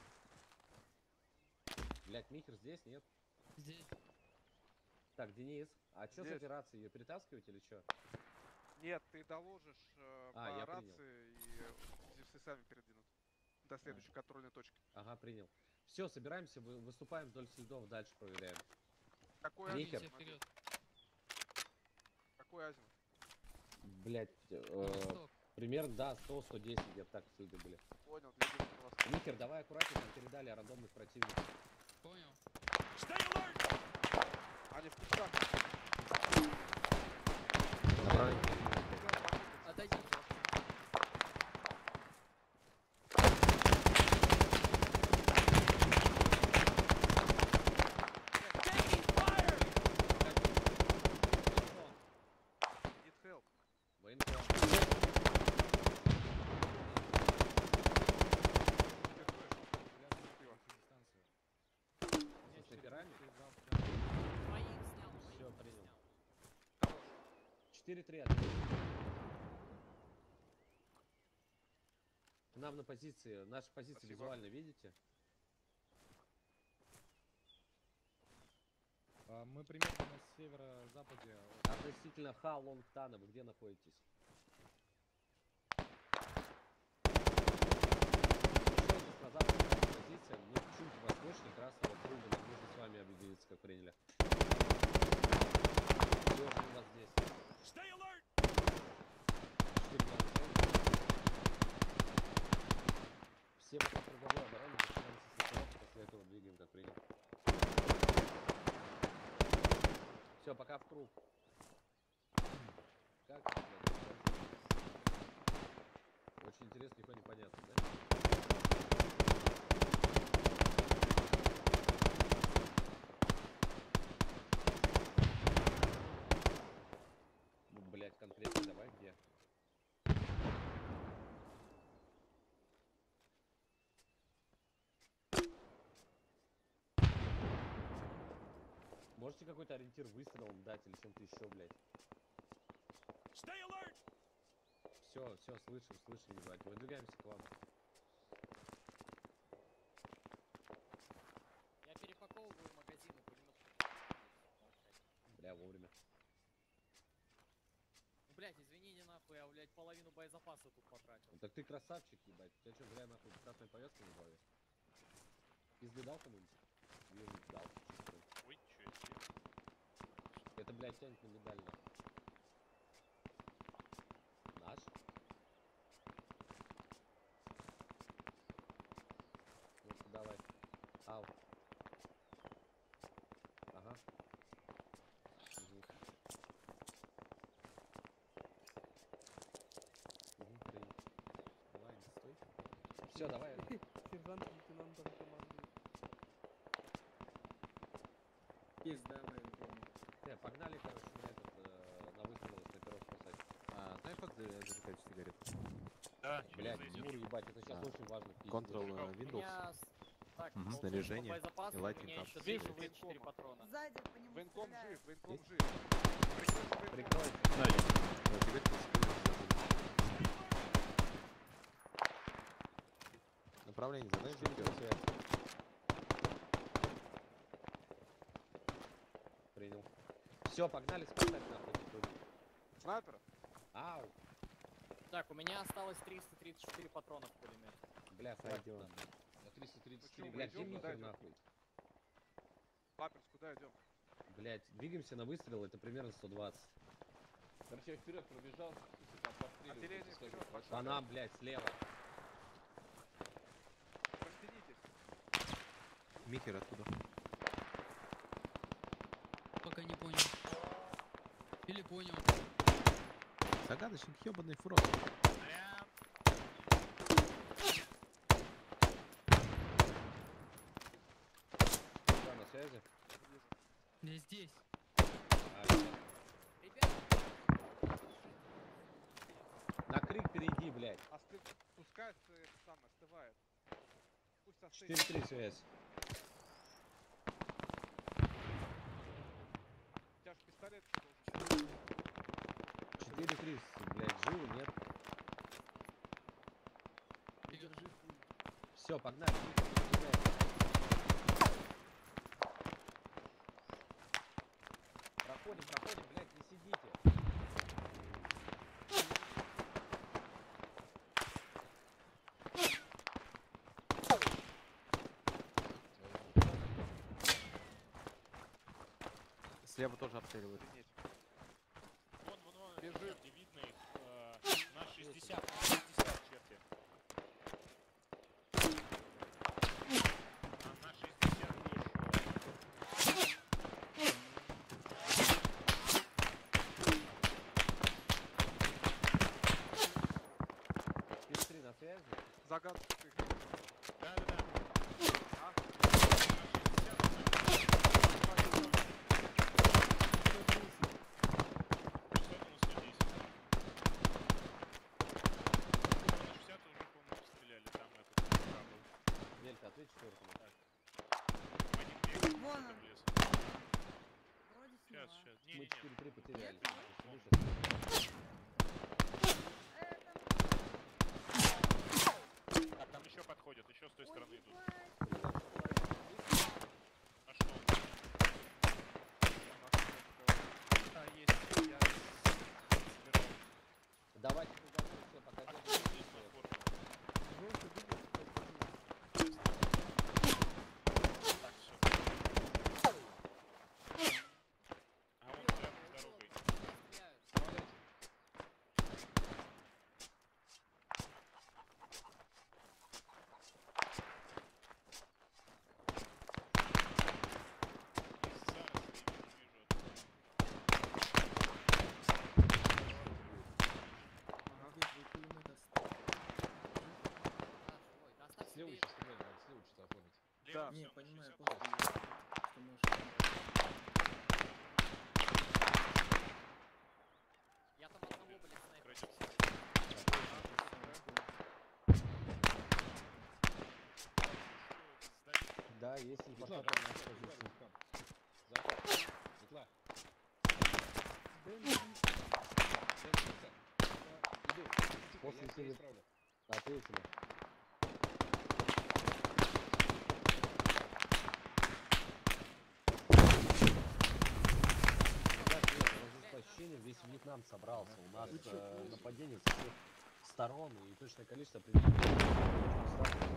разу. Блять, Михер здесь, нет? Здесь. Так, Денис, а что с Здесь. операцией? Ее перетаскивать или что? Нет, ты доложишь э, А, по я рации, и зевсы сами передвинут. До следующей контрольной точки. Ага, принял. Все, собираемся, вы- выступаем вдоль следов, дальше проверяем. Какой Михер. азимут? Вперед. Какой азимут? Блять, Восток. примерно, да, сто сто десять где-то так следы были. Понял, двигаемся на восток. Михер, давай аккуратнее, нам передали рандомных противников. Понял. Они в кустах. Отойдите. Need help. Военком. Со снайперами? Моих снял, моих Всё, не принял. снял. четыре три ответил. К нам на позиции, наши позиции Спасибо. визуально видите? А, мы примерно на северо-западе. Относительно Ха-Лонгтана, вы где находитесь? Еще на западная позиция, ну чуть восточнее красного круга, нам нужно с вами объединиться, как приняли. Все, у вас здесь. Четыре главных цели. Все пока круговой обороны, начинаем со состава, после этого двигаем, как приняли. Все, пока в круг. Как? Блядь, очень интересно, нихуя непонятно, да? Ну, блядь, конкретно давай где? Можете какой-то ориентир выстрелом дать или чем-то еще, блядь? Все, все, слышим, слышим, ебать. Выдвигаемся к вам. Я перепаковываю магазины, пулемет. Бля, вовремя. Блять, извините нахуй, я, блядь, половину боезапаса тут потратил. Ну, так ты красавчик, ебать. У тебя что, зря нахуй красная повязка на голове? Пизды дал кому-нибудь? Вижу, дал. Чисто. Ой, чё себе. Это, блядь, тянет на медаль, нахуй. Наш? Ну-ка, давай. Ау. Ага. Угу. Угу, принял. Давай, стой. Все, давай. Сержант лейтенантом командует. Пизда военкому. Не, погнали, короче, на этот, э, на выстрел снайперов спасать. А, знаешь, как за- зажигать сигарет? Да, Блядь, через Тимур, ебать, это сейчас А. очень важно. пиздец. Control э, У Windows. меня... с- Так, Мгм, получается, снаряжение по боезапасу и у lighting меня up. еще Вижу тридцать четыре военкома. патрона. Сзади по нему Военком стреляют. жив, военком Есть? жив. Прикройте Прикрой. военкома. Зажигать секунду. Направление задай, Четыре связь. Принял. Все, погнали спасать нахуй. Снайпера? Ау. Так, у меня осталось триста тридцать четыре патрона в пулемете. Бля, хватит Пойдем. нам. На триста тридцать Почему? четыре. Блядь, Пойдем, где куда микер идем? нахуй? Паперс, куда идем? Блядь, двигаемся на выстрел, это примерно сто двадцать. Короче, я вперед пробежал, если там постреливают, Отделение если скажу, вперед, пошел. По нам, блядь, слева. Растянитесь. Микер откуда? Пока не понял. Или понял. Загадочник, ебаный фрог. Что, на связи? Я здесь. А, ебать. Ребят, На крик перейди, блядь. Остыв... Пускай с- это самое остывает. Пусть остынет. четыре три связь. У тебя же пистолет должен быть. четыре три, блядь, живы, нет? Все, погнали. Проходим, проходим, блядь, не сидите. Слева тоже обстреливают. Охренеть. Вон, вон, вон, Бежит. черти, видно их. э, На шестьдесят, на шестьдесят, черти. На, на шестьдесят уж. четыре три на связи. Загадочный. Да, да, да. А? Мелька, ответь четвертому. Вон он. Вроде Сейчас, сняла. сейчас. Мы Не-не-не. четыре три потеряли. Вон. Это... Так, там еще подходят, еще с той стороны идут. Ой, А что? А, есть. Я собирал. Давайте туда, все, пока А держим. кто здесь платформа? Желтый дубль, Так, все. А вон рядом с дорогой. стреляют. Могу твой пулемет оставить. А, живой. Да оставь Слева себе. еще стрелять надо, слева что-то оформить. Да. Не, всё, понимаю, шестьдесят. просто что можешь... Я там одного, блядь, снайпера. Красиво. Да, есть Светла, инфа. Светла, Светла. Захар, Светла. Дэн, Дэн, Светла. Иду. После Я теле- исправлю. Ответили. Так, нет, разослощение нападение, весь Вьетнам собрался. У нас Вы чё, э, слышите? нападение со всех сторон и точное количество определено.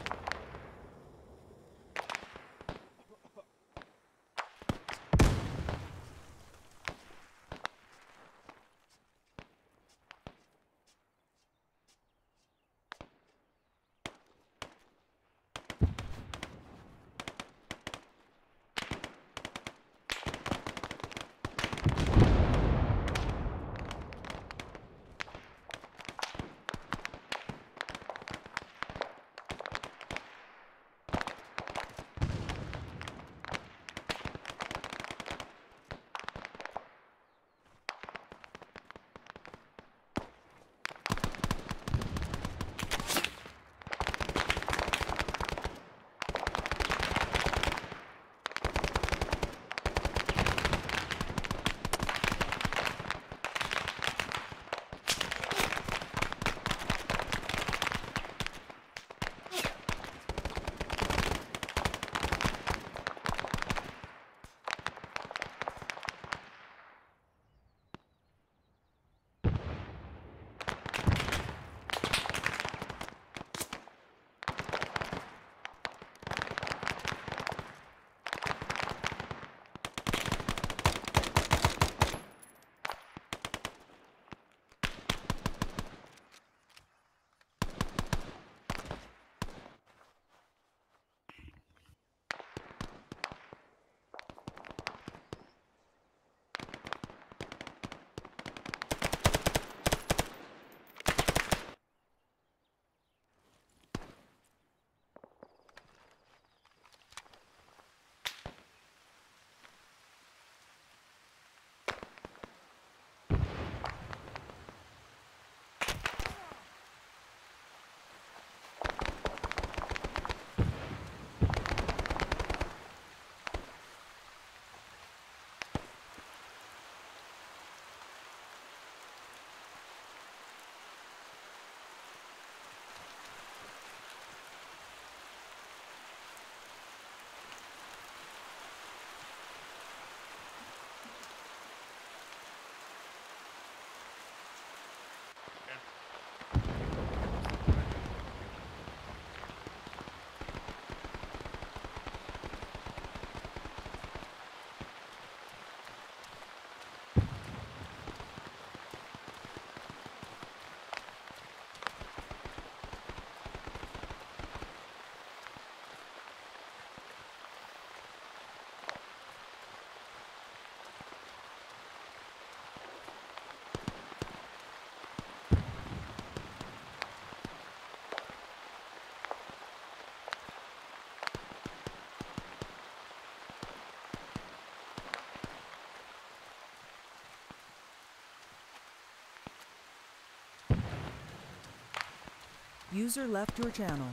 User left your channel.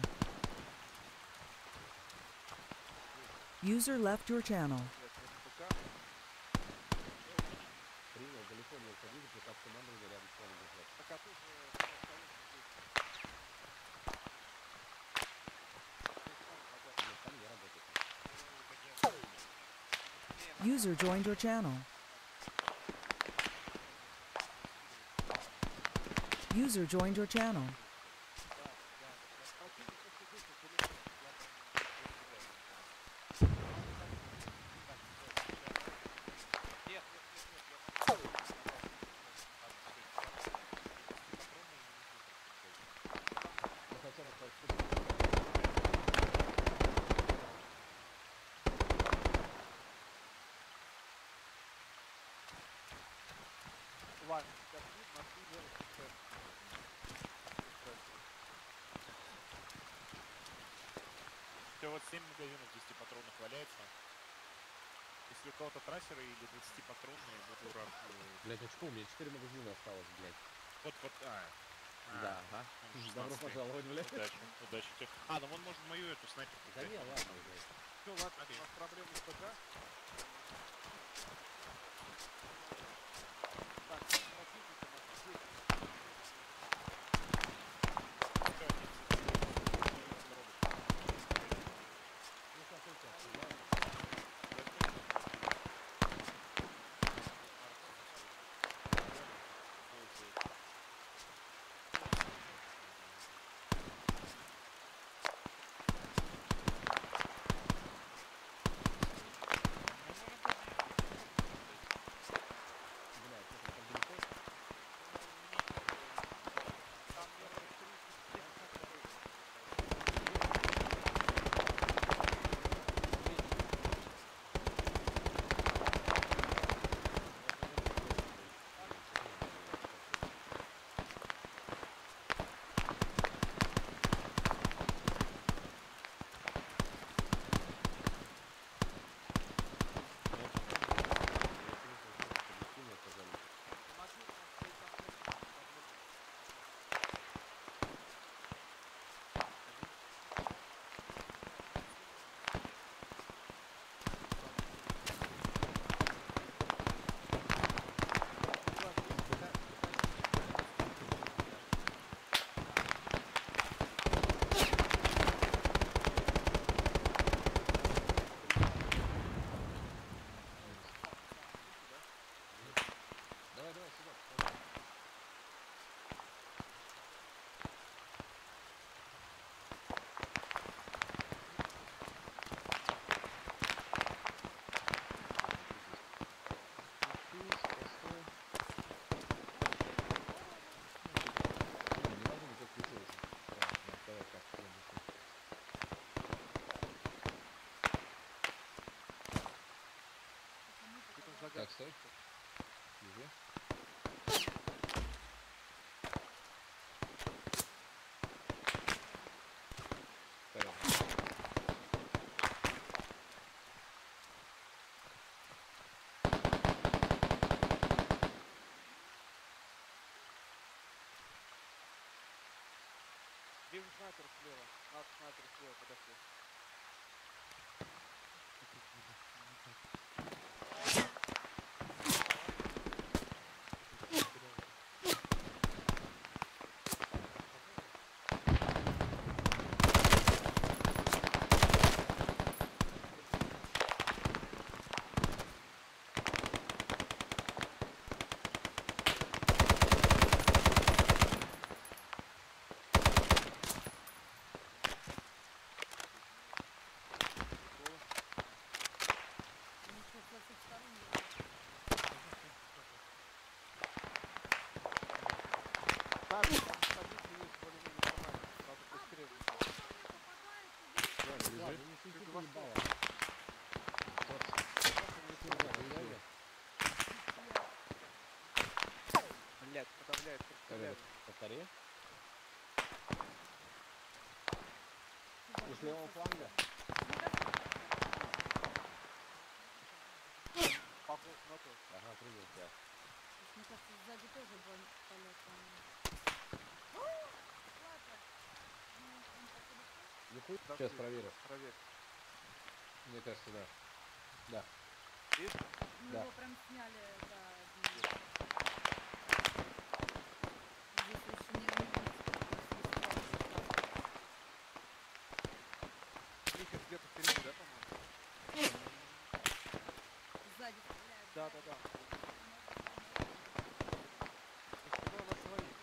User left your channel. Принял, далеко не уходили, пока командование рядом с вами держать. Пока тут Там я работаю. User joined your channel. User joined your channel. Вань, сейчас видно, откуда Все, вот семь магазинов десятипатронных валяется. Если у кого-то трассеры или двадцатипатронные, буду рад. Блять, очко, у меня четыре магазина осталось, блять. Вот, вот, а. Да, ага. Добро пожаловать, блядь. Удачи, удачи тебе. А, ну он может мою эту снайперку Да взять. не, ладно, блядь. Все, ладно, у нас проблемы с ПК. Так, противника нас здесь. Один снайпер слева. Наш снайпер слева, подошли. Так, там позиции есть более-менее нормально. Надо быстрее. Да, лежит. Чуть восток. Блять, подавляет, подавляет. Повтори. Из левого фланга. Похож на то. Ага, принял тебя. Мне кажется, сзади тоже полет. Нихуя. Сейчас проверю. Проверь. Мне кажется, да. Да. Видишь? Мы Да. его прям сняли, да. Здесь еще не Миха где-то впереди, да, по-моему? сзади стреляют. Да, да, да. Наступал на своих.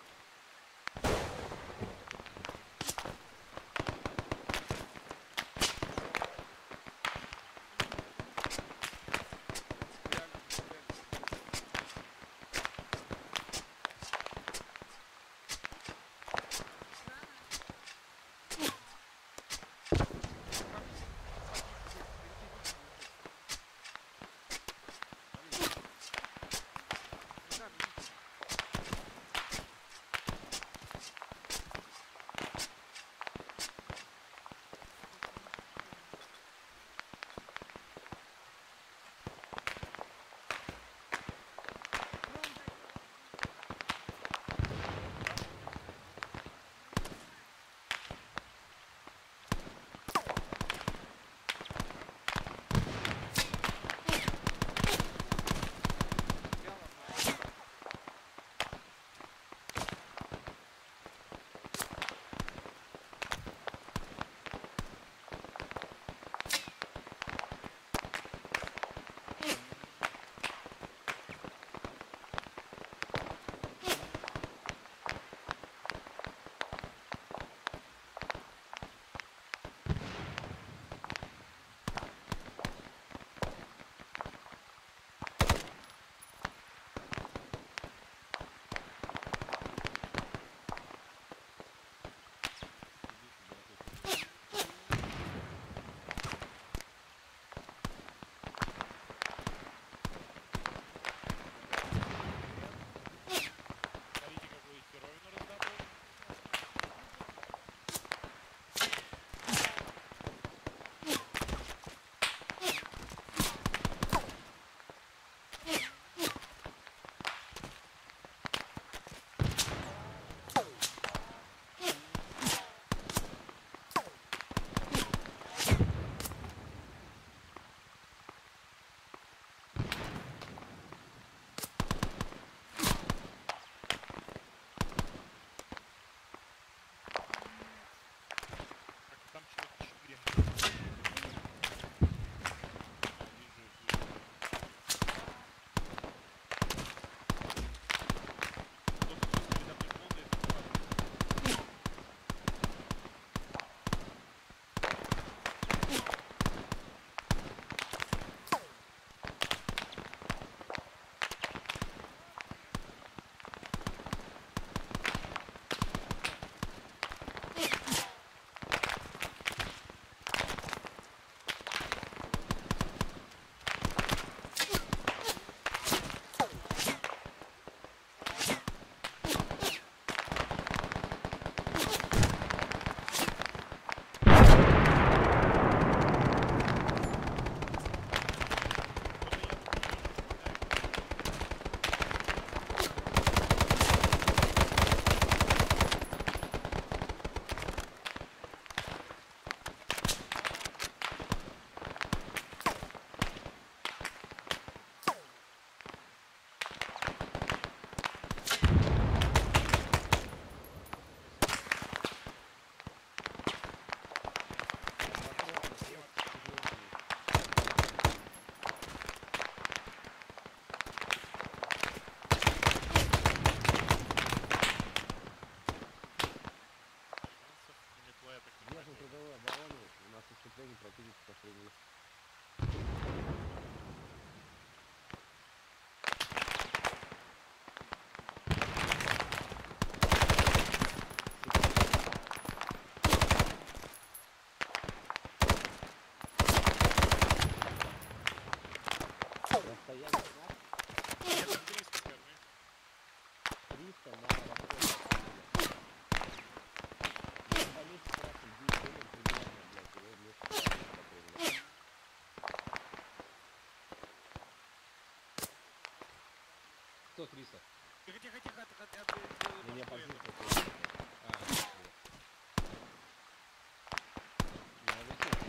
Реально, реально. кто триста? Тихо, тихо, тихо, тихо, тихо. Не, не, позиция. А, я засел,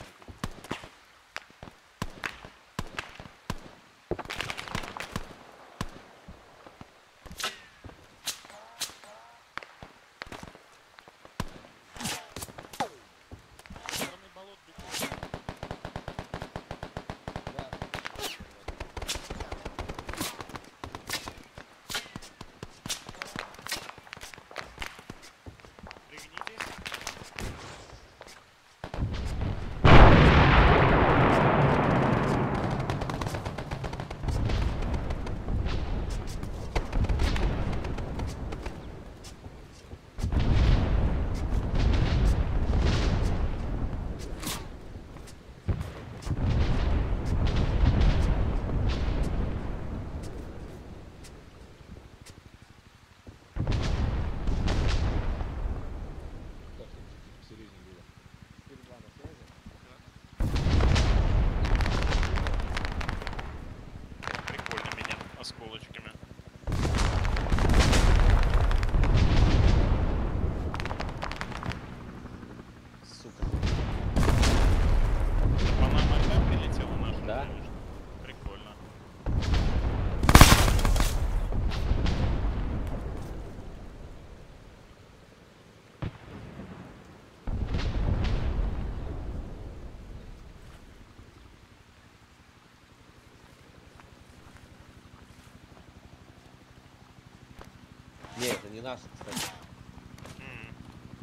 Не, это не наш, кстати. Mm.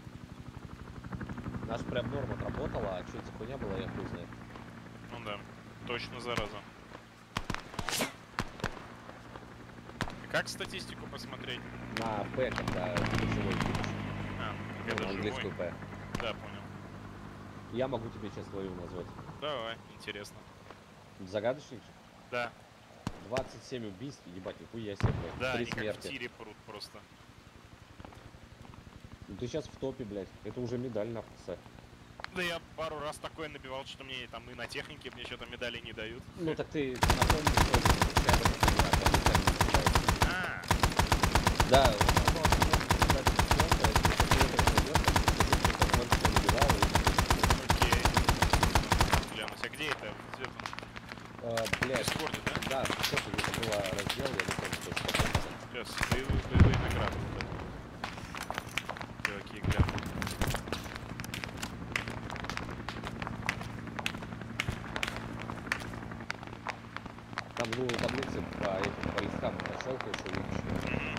Наш прям норм отработала, а что это за хуйня была, я хуй знает. Ну да, точно зараза. И как статистику посмотреть? На П, когда живой будешь. А, ну, когда на английскую живой. П. Да, понял. Я могу тебе сейчас свою назвать. Давай, интересно. Загадочник же? Да. двадцать семь убийств, ебать, нихуя себе, блядь. Да, Три они как в смерти. тире прут просто. Ну ты сейчас в топе, блядь. Это уже медаль нахуй, Сэ. Да я пару раз такое набивал, что мне там и на технике мне что-то медали не дают. Ну так ты на том не А. Да. Окей. Глянусь, а где это? Где там? А, блядь. В Дискорде, да? Да, в Дискорде где-то была раздел, я не помню, что это. Сейчас, боевые, боевые награды. Чуваки, гляну. Там, ну, таблицы по этим, по листкам прощелкаешь, увидишь.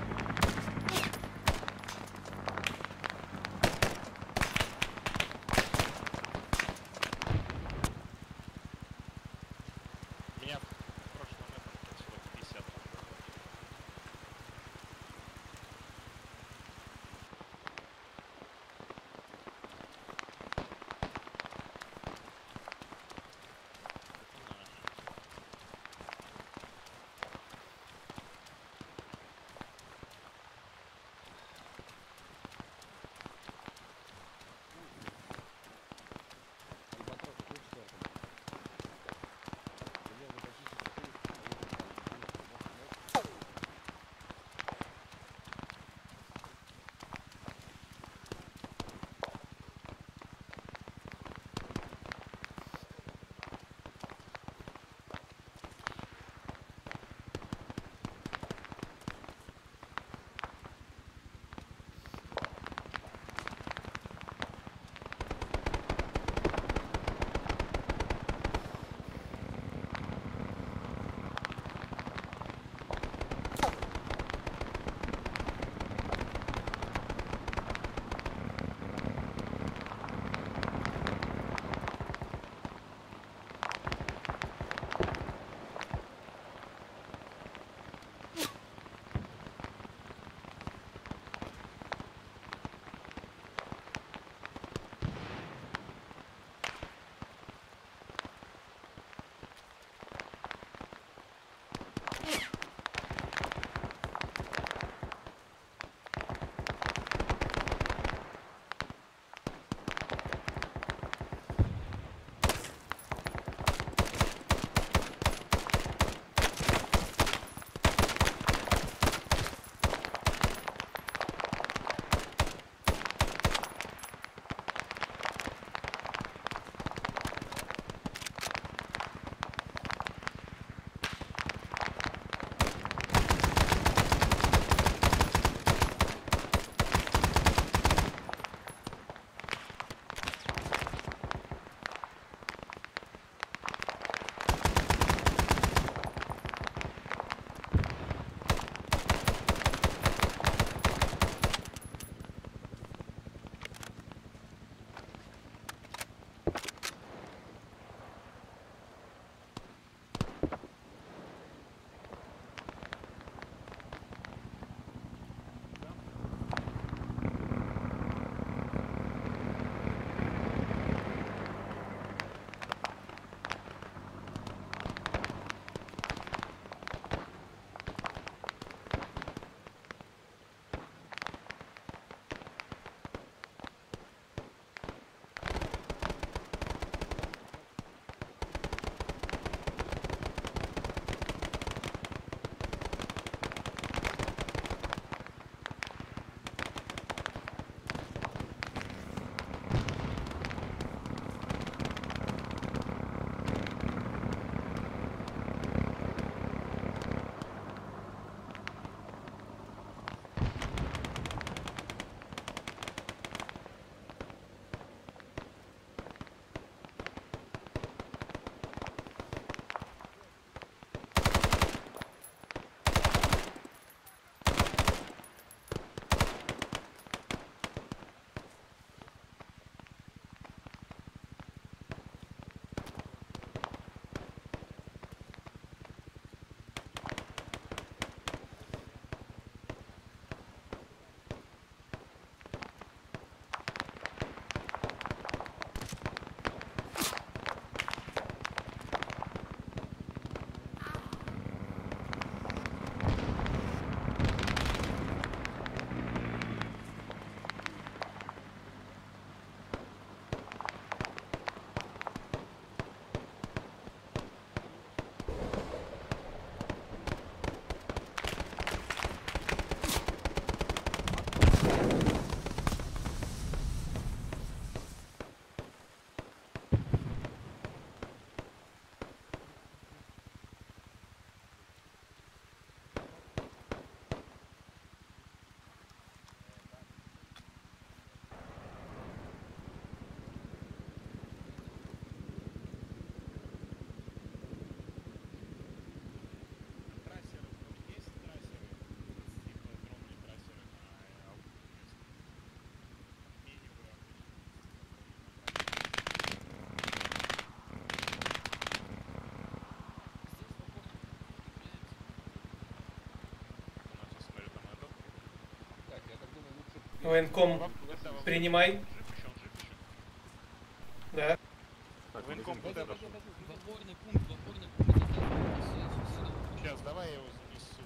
Меня в прошлом этом человек пятьдесят. Военком, принимай. Да. Военком куда дошел? В опорный пункт, в опорный пункт. Сейчас, давай я его занесу.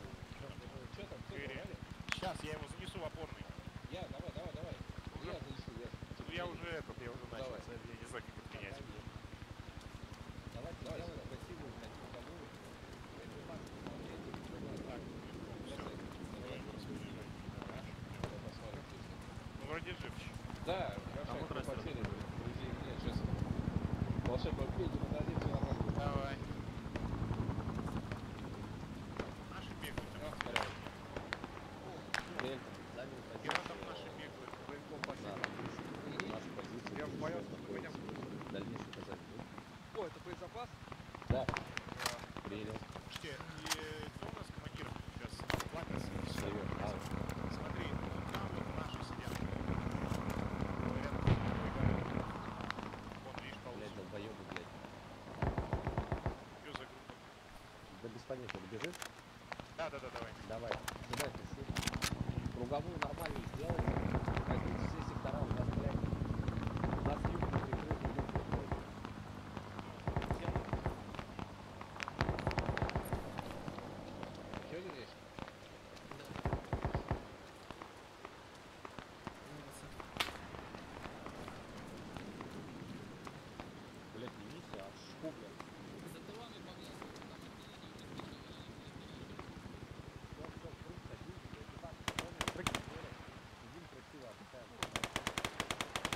Сейчас я его занесу в опорный. Я, давай, давай, давай. Уже... Я занесу, я. Ну я уже этот, я уже начал. Давай. Я не знаю, как подменять. Давай, давай, давай, красивую, блядь, никому. Ну вроде живче. Да, хорошо, мы потери, друзей нет, сейчас. Волшебного Пети нададим, все нормально. Давай. Наши бегают. Я там наши бегают. Военком я боялся, что меня дальнейший казать. О, это боезапас? Да. Принял. Слушайте, и кто у нас командир сейчас? Плакался. А, смотри, там вот наши сидят. Говорят, что вон, видишь, ползут. блядь, долбоёбы, блядь. Что за группа? Да без понятия, добежишь? Да, да, да, давай. Давай, кидай ты. Круговую нормально сделали. Возьмите все сектора, у нас, блядь, у нас юг прикрытый, юг прикрытый. Еще один есть? Блядь, не миссия, а шку, блядь. За тылами поглазывают, там Всё, всё, круг, садись, блядь, и так, помнишь, прыгни, блядь. Сидим красиво, отдыхаем.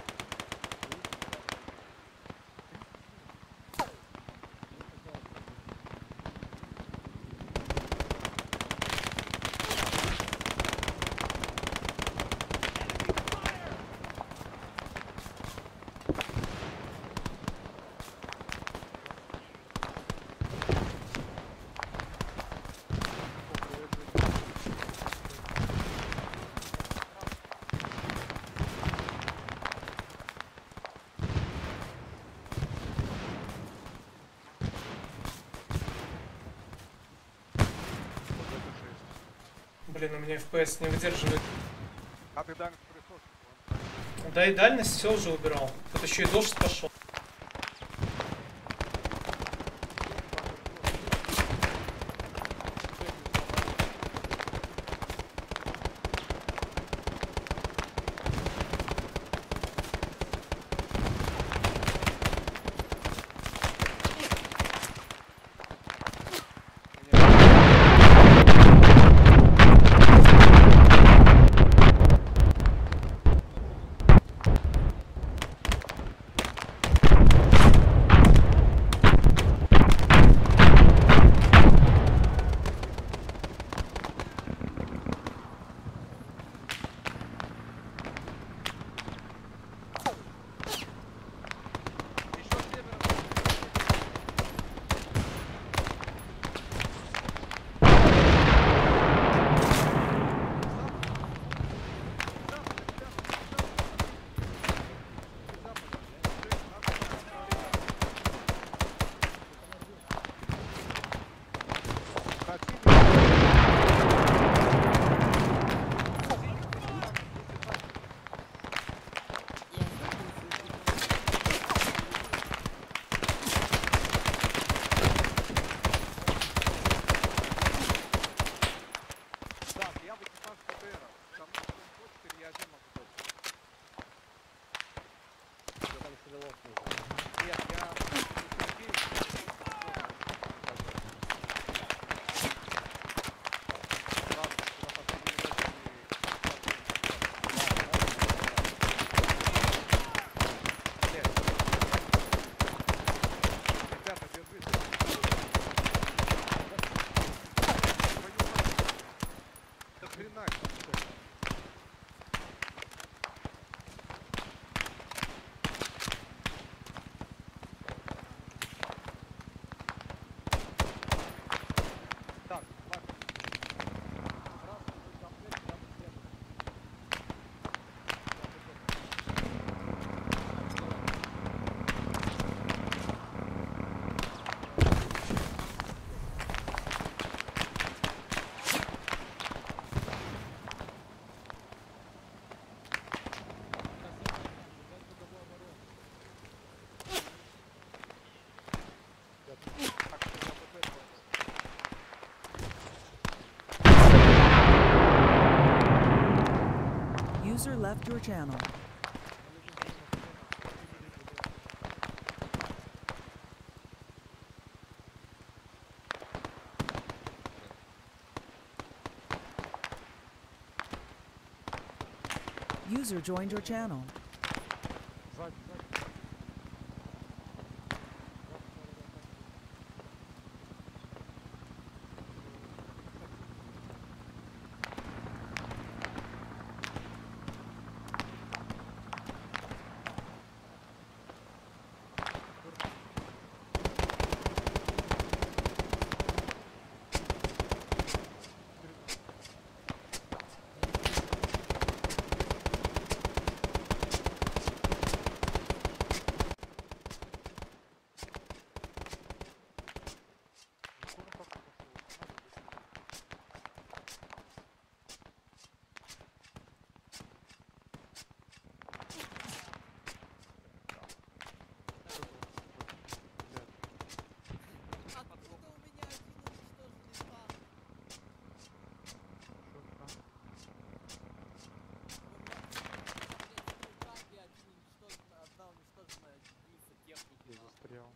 Блин, у меня эф пи эс не выдерживает. А ты дальность присутствуешь? Да и дальность все уже убирал. Тут еще и дождь пошел. left your channel. User joined your channel. Сзади, сзади. Я застрял.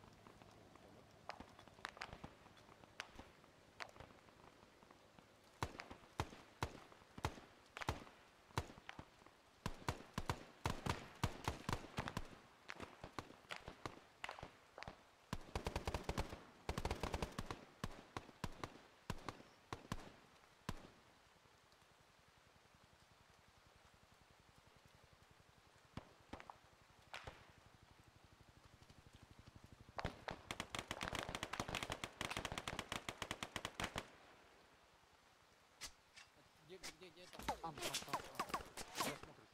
Где, где, где там? Там, там, там, там. Куда смотришь?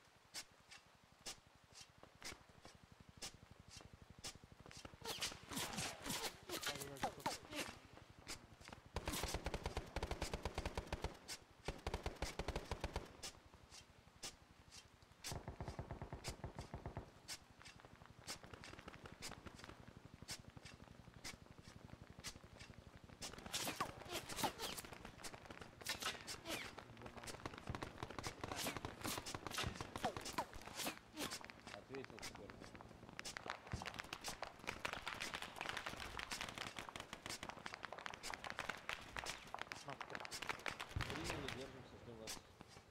Ответил теперь. Приняли, держимся, ждем вас.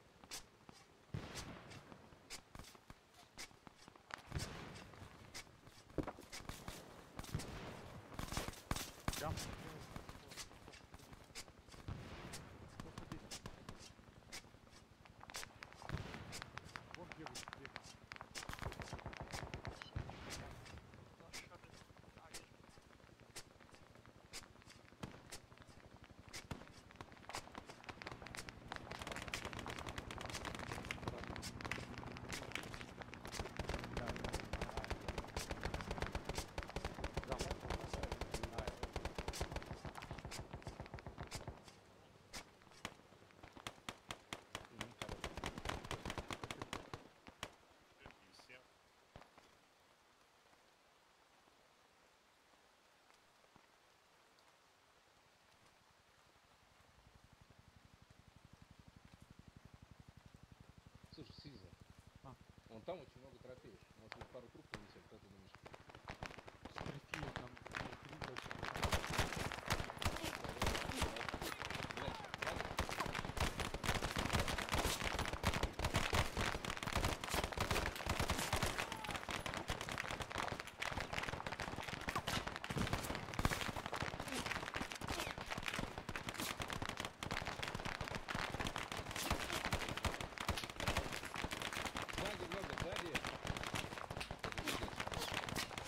Прям. Вон бегают, бегают. Слушай, Сиза, а? Вон там очень много трофеев. Может быть, пару трупов несем, как ты думаешь? Трофеи там, три точки. Сзади много, сзади.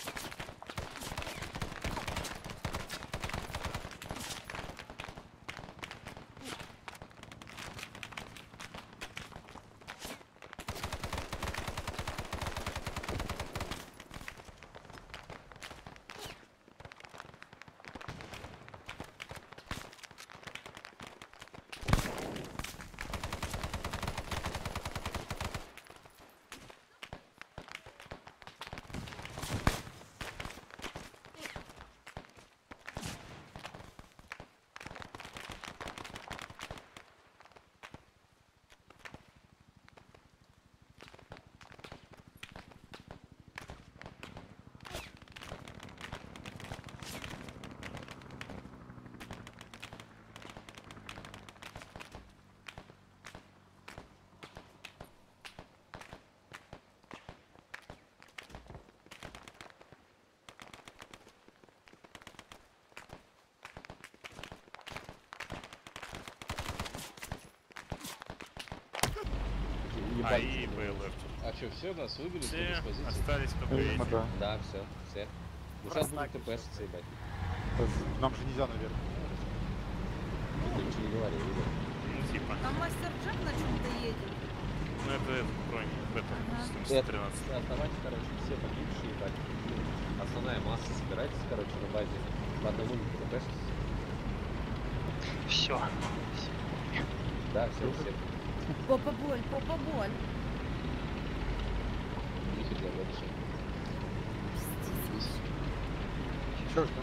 А, и БЛФ. А что, все, нас выбили? Все, с позиции? остались только Видимо, эти. да. Да, все, все. Ну сейчас будут ТПшиться, ебать. Нам же нельзя, наверное. Ты ничего не говори, ребят. Ну типа. Там мастер Джек на чем-то едет. Ну это этот бронь, в этом, сто Это, тринадцать. оставайте, короче, все погибшие, ебать. Основная масса собирайтесь, короче, на базе. По одному не ТПшитесь. Все. Да, все, все. Попа боль, попа боль. Нифига дальше. Чё ж там?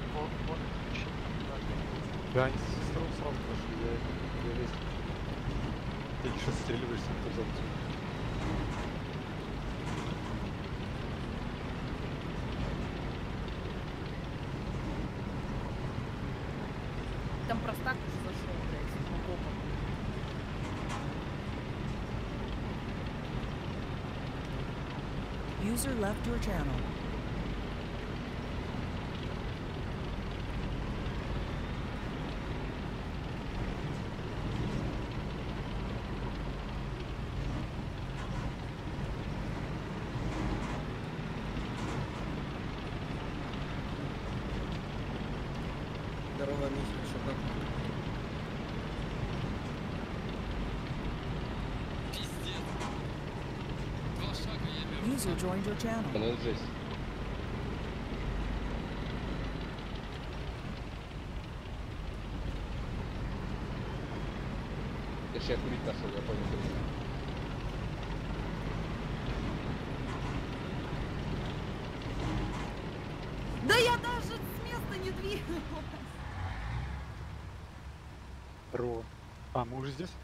Да, они с сторон сразу пошли, я, я весь... Ты что отстреливаешься на ту зону? Там простак уже зашел, блядь, по попам. User left your channel. Здорово, Миша, что как? User joined your channel. Ну это жесть. Я сейчас курить пошел, я понял. Да я даже с места не двигалась. Здорово. А, мы уже здесь?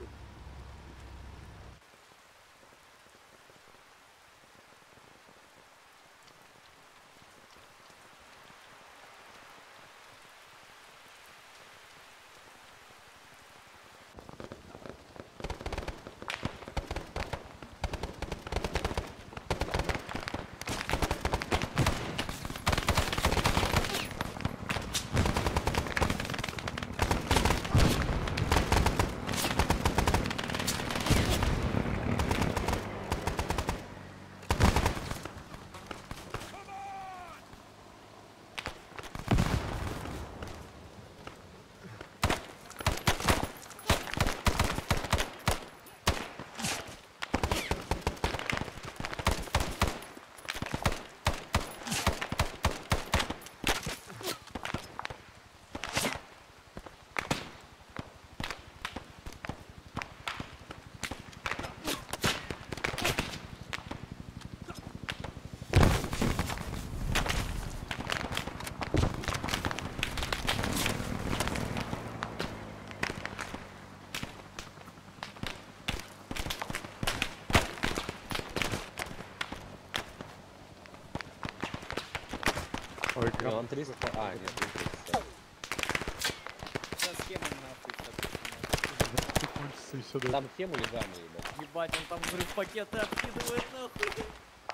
Ой, Ну, он триста... А, нет, не триста. Сейчас схема нахуй. И все, да. Там тему не гамма, ебать. Ебать, он там взрыв пакеты откидывает нахуй.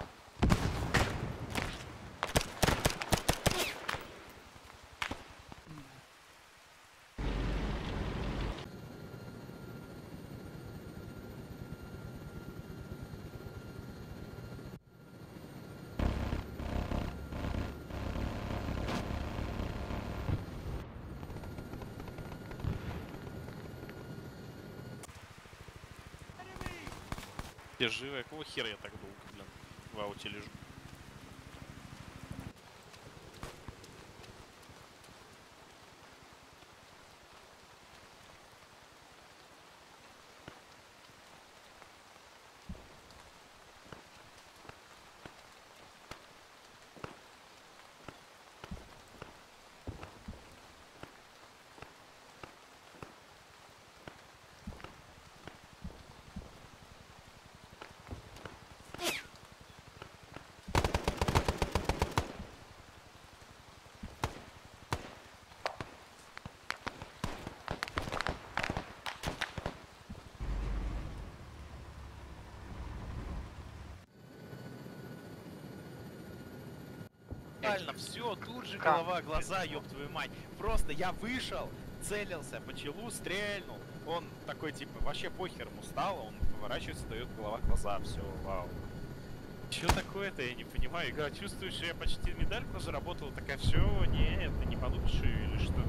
Я живы, какого хера я так долго, блин, в ауте лежу? Реально, все, тут же голова, глаза, ёб твою мать. Просто я вышел, целился, по челу стрельнул. Он такой, типа, вообще похер ему стало, он поворачивается, дает голова глаза, все, вау. Че такое-то, я не понимаю. Игра, чувствуешь, что я почти медальку заработал, такая, все, нет, ты не получишь ее или что?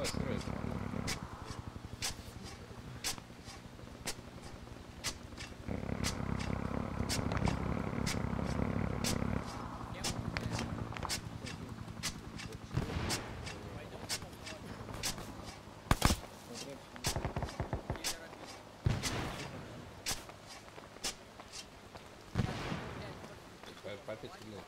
Давай, строй. По пять минут.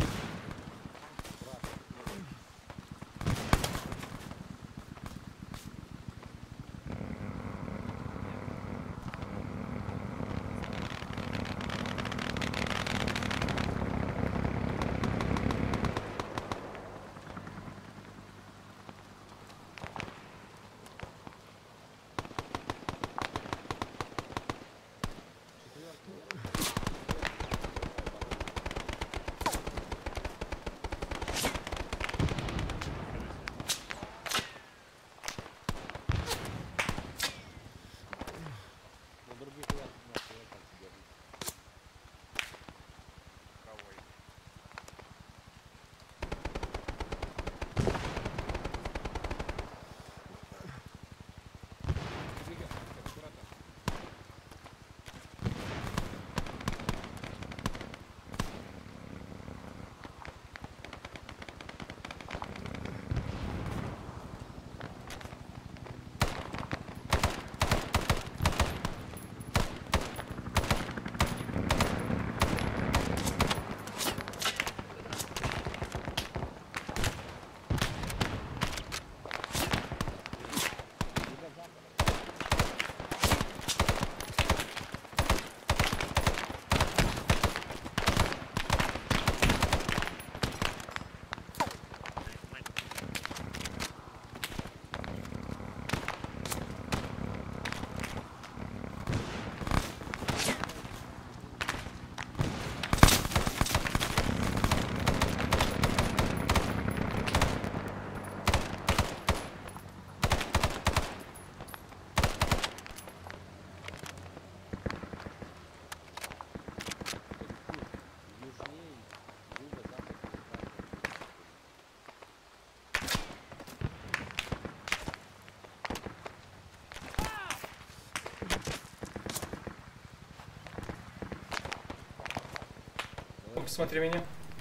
Посмотри меня.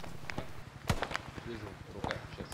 Вижу, рука, сейчас.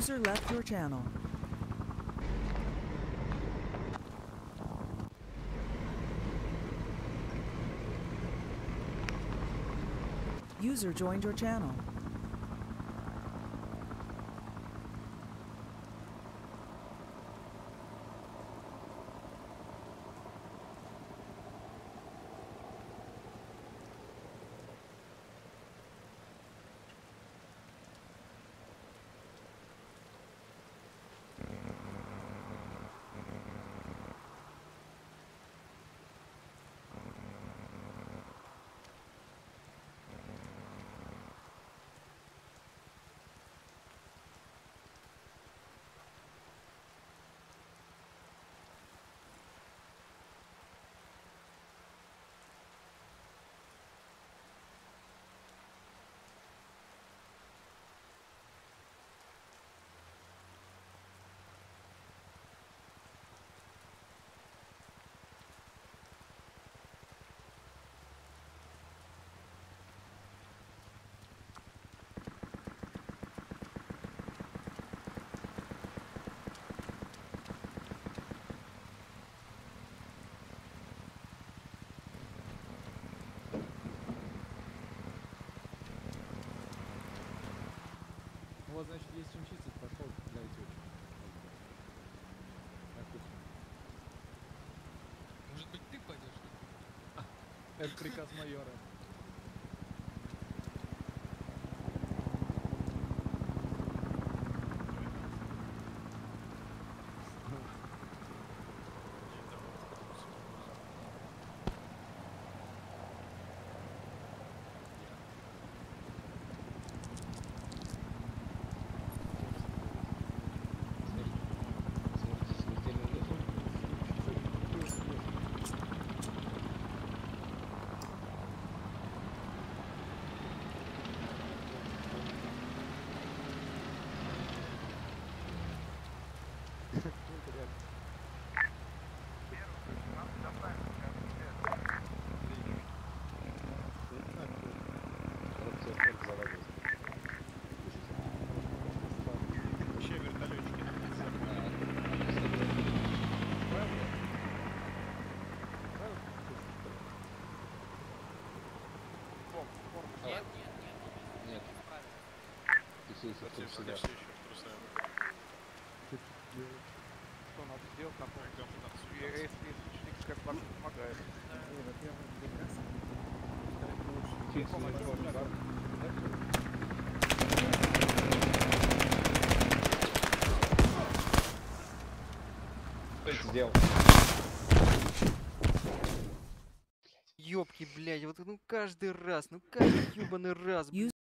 User left your channel. User joined your channel. Вот, значит, есть чем чистить, пошел, дайте очень. Может быть, ты пойдешь? Это приказ майора. Что надо сделать, напомнить, если ученик как вам помогает. Что это сделал? Ёбки, блядь, вот ну каждый раз, ну каждый ёбаный раз, блядь.